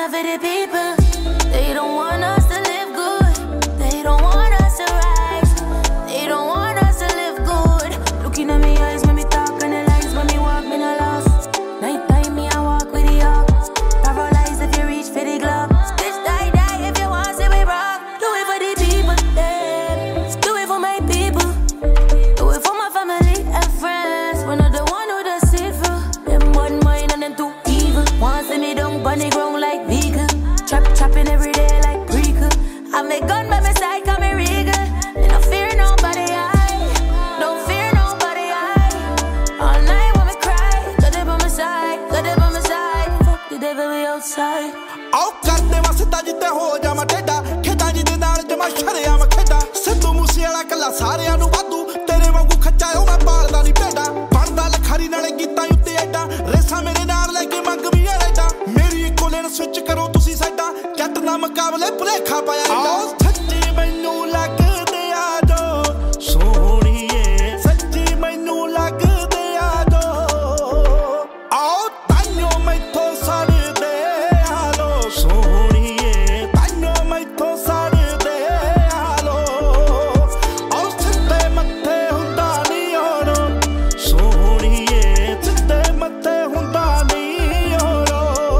got for the people. They don't want us to live good. They don't want us to rise. They don't want us to live good. Looking at me eyes when me talk and the lies when me walk, me no lost. Night time me I walk with the ops. Paralyzed if you reach for the glove. Bitch die die if you want to see me rock. Do it for the people, yeah. Do it for my people. Do it for my family and friends. We're not the one who does it for. Them one mind and them too evil. Want see me down on the ground like vegan. Chopping every day like prequel. I make gun by my side, call me regal. And I fear nobody, I don't fear nobody, I all night when me cry. Got it by my side, got it by my side. Fuck the devil, we outside. आओ करते वसता जिते हो जावा टेढ़ा खेदा जिदे नाल जमा शरिया मैं खेदा सिद्धू मूसेवाला कला सारियां नू वादू तेरे वांगू खच्चा मैं पालदा नहीं पेड़ा बनदा लखारी नाले गीतां उत्ते एडा रेसा मेरे नाल लेके मंग भी एडा मेरी इको लेन स्विच करो तुसी साडा जट ना मुकाबले भुलेखा पाया आओ सच्ची मैनू लगदे आ जो सोहणीए सच्ची मैनू लगदे आ जो आओ ताइयों मैथों सड़दे आलो सोहणीए ताइयों मैथों सड़दे आलो आओ सिद्धे मत्थे हुंदा नहीं होरो सोहणीए सिद्धे मत्थे हुंदा नहीं होरो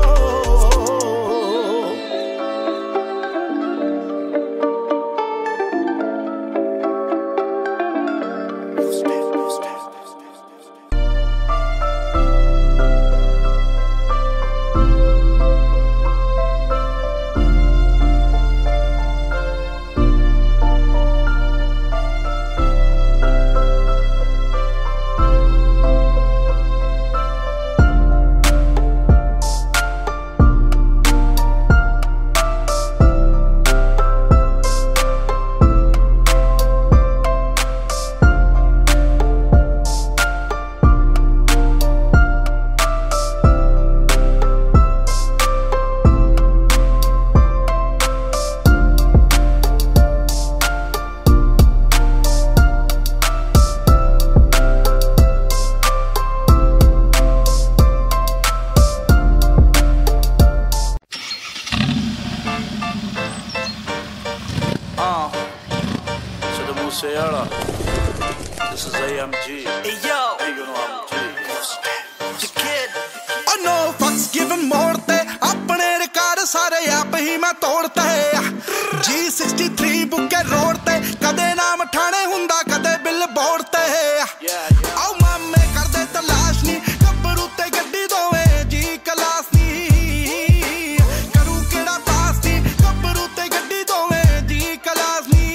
Sidhu Moosewala. This is AMG. Hey yo, And you know I'm the kid. Oh no fucks given more te apne record sare aap hi main todta hai G63 bukke road te kade naam thane hunda kade billboard te aau mamme karde talash ni gabru te gaddi dove ji class ni karu keda pass ni gabru te gaddi dove ji class ni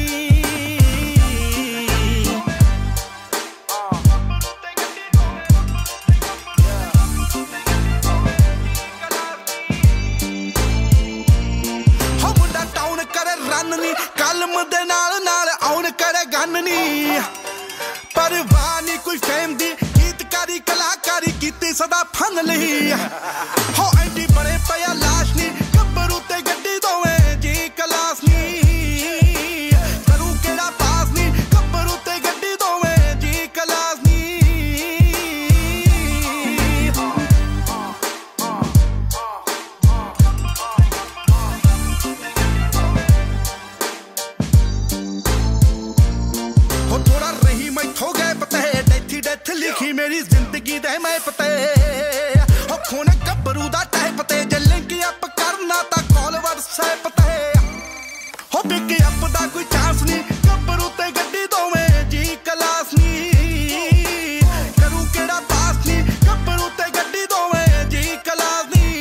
ਹੋ ਮੁੰਡਾ town ਕਰੇ run ਨੀ ਕਲਮ ਦੇ ਨਾਲ ਨਾਲ ਆਉਣ ਕਰੇ ਗਨ ਨੀ ਪਰਵਾਹ ਨੀ ਕੋਈ ਫੇਮ ਦੀ ਗੀਤਕਾਰੀ ਕਲਾਕਾਰੀ ਕੀਤੀ ਸਦਾ ਫਨ ਲਈ ਹੋ ਐਡੀ ਬੜੇ ਪਿਆ ਲਾਸ਼ ਨੀ ਗੱਭਰੂ ਤੇ ਗੱਡੀ ਦੋਵੇਂ ਜੀ ਕਲਾਸ ਨੀ ਕਰੂ ਕਿਹੜਾ ਪਾਸ ਨੀ ਗੱਭਰੂ ਤੇ ਗੱਡੀ ਦੋਵੇਂ ਜੀ ਕਲਾਸ ਨੀ हो थोड़ा रही मैं थो गए पते डेथी डेथ लिखी मेरी जिंदगी दे मैं पते हो खून गब्बरू दा टाइप ते जे लिंक अप करना ता कॉल व्हाट्सएप ते हो पिक अप दा कोई चांस नहीं गब्बरू ते गड्डी दोवें जी क्लास नी करू केड़ा पास नी गब्बरू ते गड्डी दोवें जी क्लास नी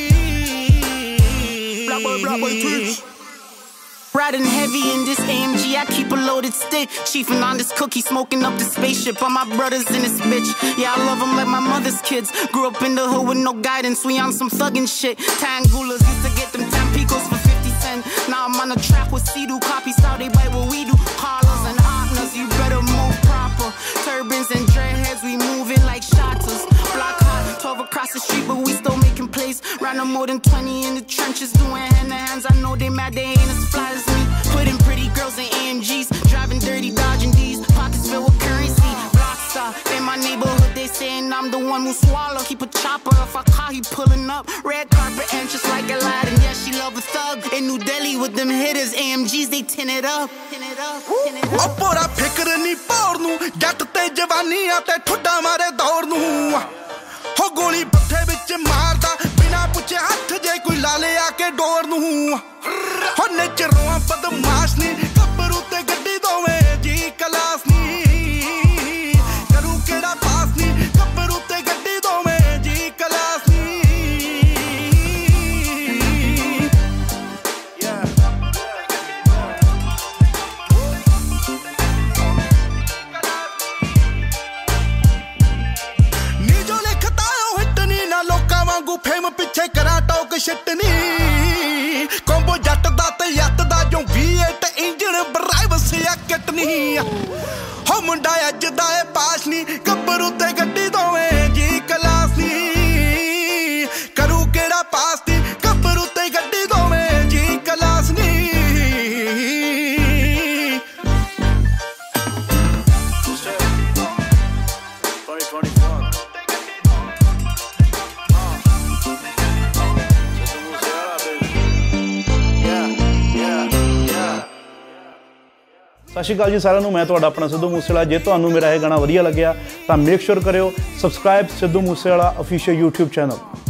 Black boy twitch. Riding heavy in this AMG, I keep a loaded stick. Chiefing on this cookie, smoking up the spaceship. All my brothers in this bitch. Yeah, I love them like my mother's kids. Grew up in the hood with no guidance, we on some thuggin' shit. Tangulas used to get them Tampicos for 50 cents. Now I'm on the track with Sidhu, copy style, they bite what we do. Carlos and Opnas, you better move proper. Turbans and dreadheads, we moving like shotters. Block hot, 12 across the street, but we still making plays. Round more than 20 in the trenches, doing hand-to-hands. I know they mad, they ain't as fly as me. Putting pretty girls in AMGs, driving dirty, dodging D's. Pockets filled with currency. Block In my neighborhood, they saying I'm the one who swallow. Keep a chopper if I call, he pulling up. Red carpet entrance like Aladdin. Yeah, she love a thug. In New Delhi with them hitters, AMGs, they tin it up. ਉਹ ਪੂਰਾ ਫਿਕਰ ਨਹੀਂ ਪੌੜ ਨੂੰ ਜੱਟ ਤੇ ਜਵਾਨੀਆਂ ਤੇ ਠੁੱਡਾ ਮਾਰੇ ਦੌੜ ਨੂੰ ਹੋ ਗੋਲੀ ਬੱਥੇ ਵਿੱਚ ਮਾਰਦਾ ਬਿਨਾ ਪੁੱਛੇ ਹੱਥ ਜੇ ਕੋਈ ਲਾ ਲਿਆ ਕੇ ਡੋਰ ਨੂੰ ਹੋ ਨੇਚਰੋਂ ਬਦਮਾਸ਼ ਨਹੀਂ ਗੱਭਰੂ ਤੇ ਗੱਡੀ ਦੋਵੇਂ ਜੀ ਕਲਾਸ ਨਹੀਂ ਕਰੂ ਕਿਹੜਾ ਪਾਸ ਨਹੀਂ ਗੱਭਰੂ ਤੇ ਗੱਡੀ ਦੋਵੇਂ ਜੀ ਕਲਾਸ ਨਹੀਂ ਨੀ ਜੋ ਲਿਖਤਾ ਉਹ ਹਿੱਟ ਨੀ ਨਾ ਲੋਕਾਂ ਵਾਂਗੂ ਫੇਮ ਪਿੱਛੇ ਕਰਾਂ ਟੌਕ ਸ਼ਿੱਟ ਨੀ ਕੰਬੋ ਜੱਟ ਦਾ ਤੇ ਯੱਤ ਦਾ ਜੋ V8 ਇੰਜਣ ਬਰਾਈਵਸ ਆ ਕਿਟ ਨਹੀਂ ਹੋ ਮੁੰਡਾ ਅੱਜ ਦਾ ਏ ਪਾਸ ਨਹੀਂ ਗੱਭਰੂ ਤੇ ਗੱਡੀ ਦੋਵੇਂ ਜੀ ਕਲਾਸ ਨਹੀਂ ਕਰੂ ਕਿਹੜਾ ਪਾਸ ਨਹੀਂ ਗੱਭਰੂ ਤੇ ਗੱਡੀ ਦੋਵੇਂ ਜੀ ਕਲਾਸ ਨਹੀਂ ਸਤਿ ਸ਼੍ਰੀ ਅਕਾਲ ਜੀ ਸਾਰਿਆਂ ਨੂੰ, ਮੈਂ ਤੁਹਾਡਾ ਆਪਣਾ ਸਿੱਧੂ ਮੂਸੇਵਾਲਾ। ਜੇ ਤੁਹਾਨੂੰ ਮੇਰਾ ਇਹ ਗਾਣਾ ਵਧੀਆ ਲੱਗਿਆ ਤਾਂ ਮੇਕ ਸ਼ੋਰ ਕਰਿਓ subscribe Sidhu Moosewala official YouTube channel.